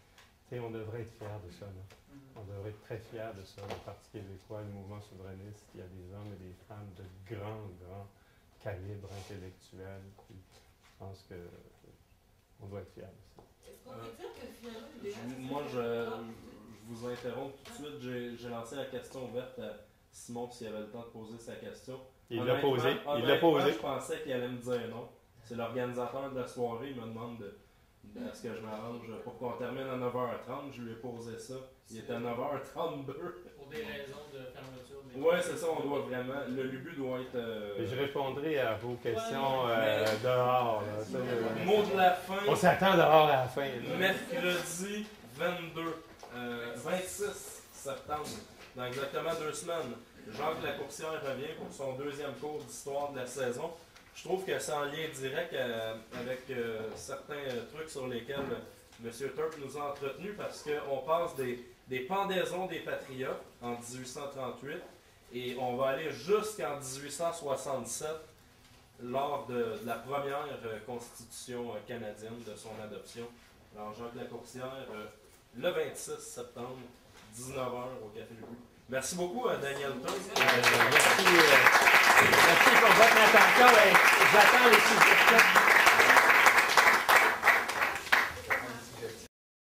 On devrait être fiers de ça. Là. On devrait être très fiers de ça. Le Parti québécois, le mouvement souverainiste, il y a des hommes et des femmes de grand, grand calibre intellectuel. Puis, je pense que euh, on doit être fiers de ça. Est-ce qu'on peut dire que finalement, les Je- Moi, je, je vous interromps tout de suite. J'ai, j'ai lancé la question ouverte à Simon s'il avait le temps de poser sa question. Il l'a Honnêtement- posé. Il l'a honnêtement, posé. Je pensais qu'il allait me dire non. C'est l'organisateur de la soirée, il me demande de, de, est-ce que je m'arrange pour qu'on termine à neuf heures trente. Je lui ai posé ça. Il était à neuf heures trente-deux. Pour des raisons de fermeture. des- Ouais, c'est ça, on doit vraiment. Le Lubu doit être. euh, Et je répondrai à vos questions Ouais, euh, mais- dehors. Là. Ça, le euh, mot de la fin. on s'attend dehors à la fin. là. Mercredi vingt-deux, euh, vingt-six septembre, dans exactement deux semaines, Jacques Lacourcière revient pour son deuxième cours d'histoire de la saison. Je trouve que c'est en lien direct euh, avec euh, certains euh, trucs sur lesquels euh, M. Turp nous a entretenus parce qu'on passe des, des pendaisons des Patriotes en dix-huit cent trente-huit et on va aller jusqu'en dix-huit cent soixante-sept lors de, de la première euh, constitution euh, canadienne de son adoption. Alors, Jacques Lacourcière, euh, le vingt-six septembre, dix-neuf heures au Café Lubu. Merci beaucoup à Daniel Turp. Euh, merci, euh, merci pour votre attention. Et j'attends les suggestions.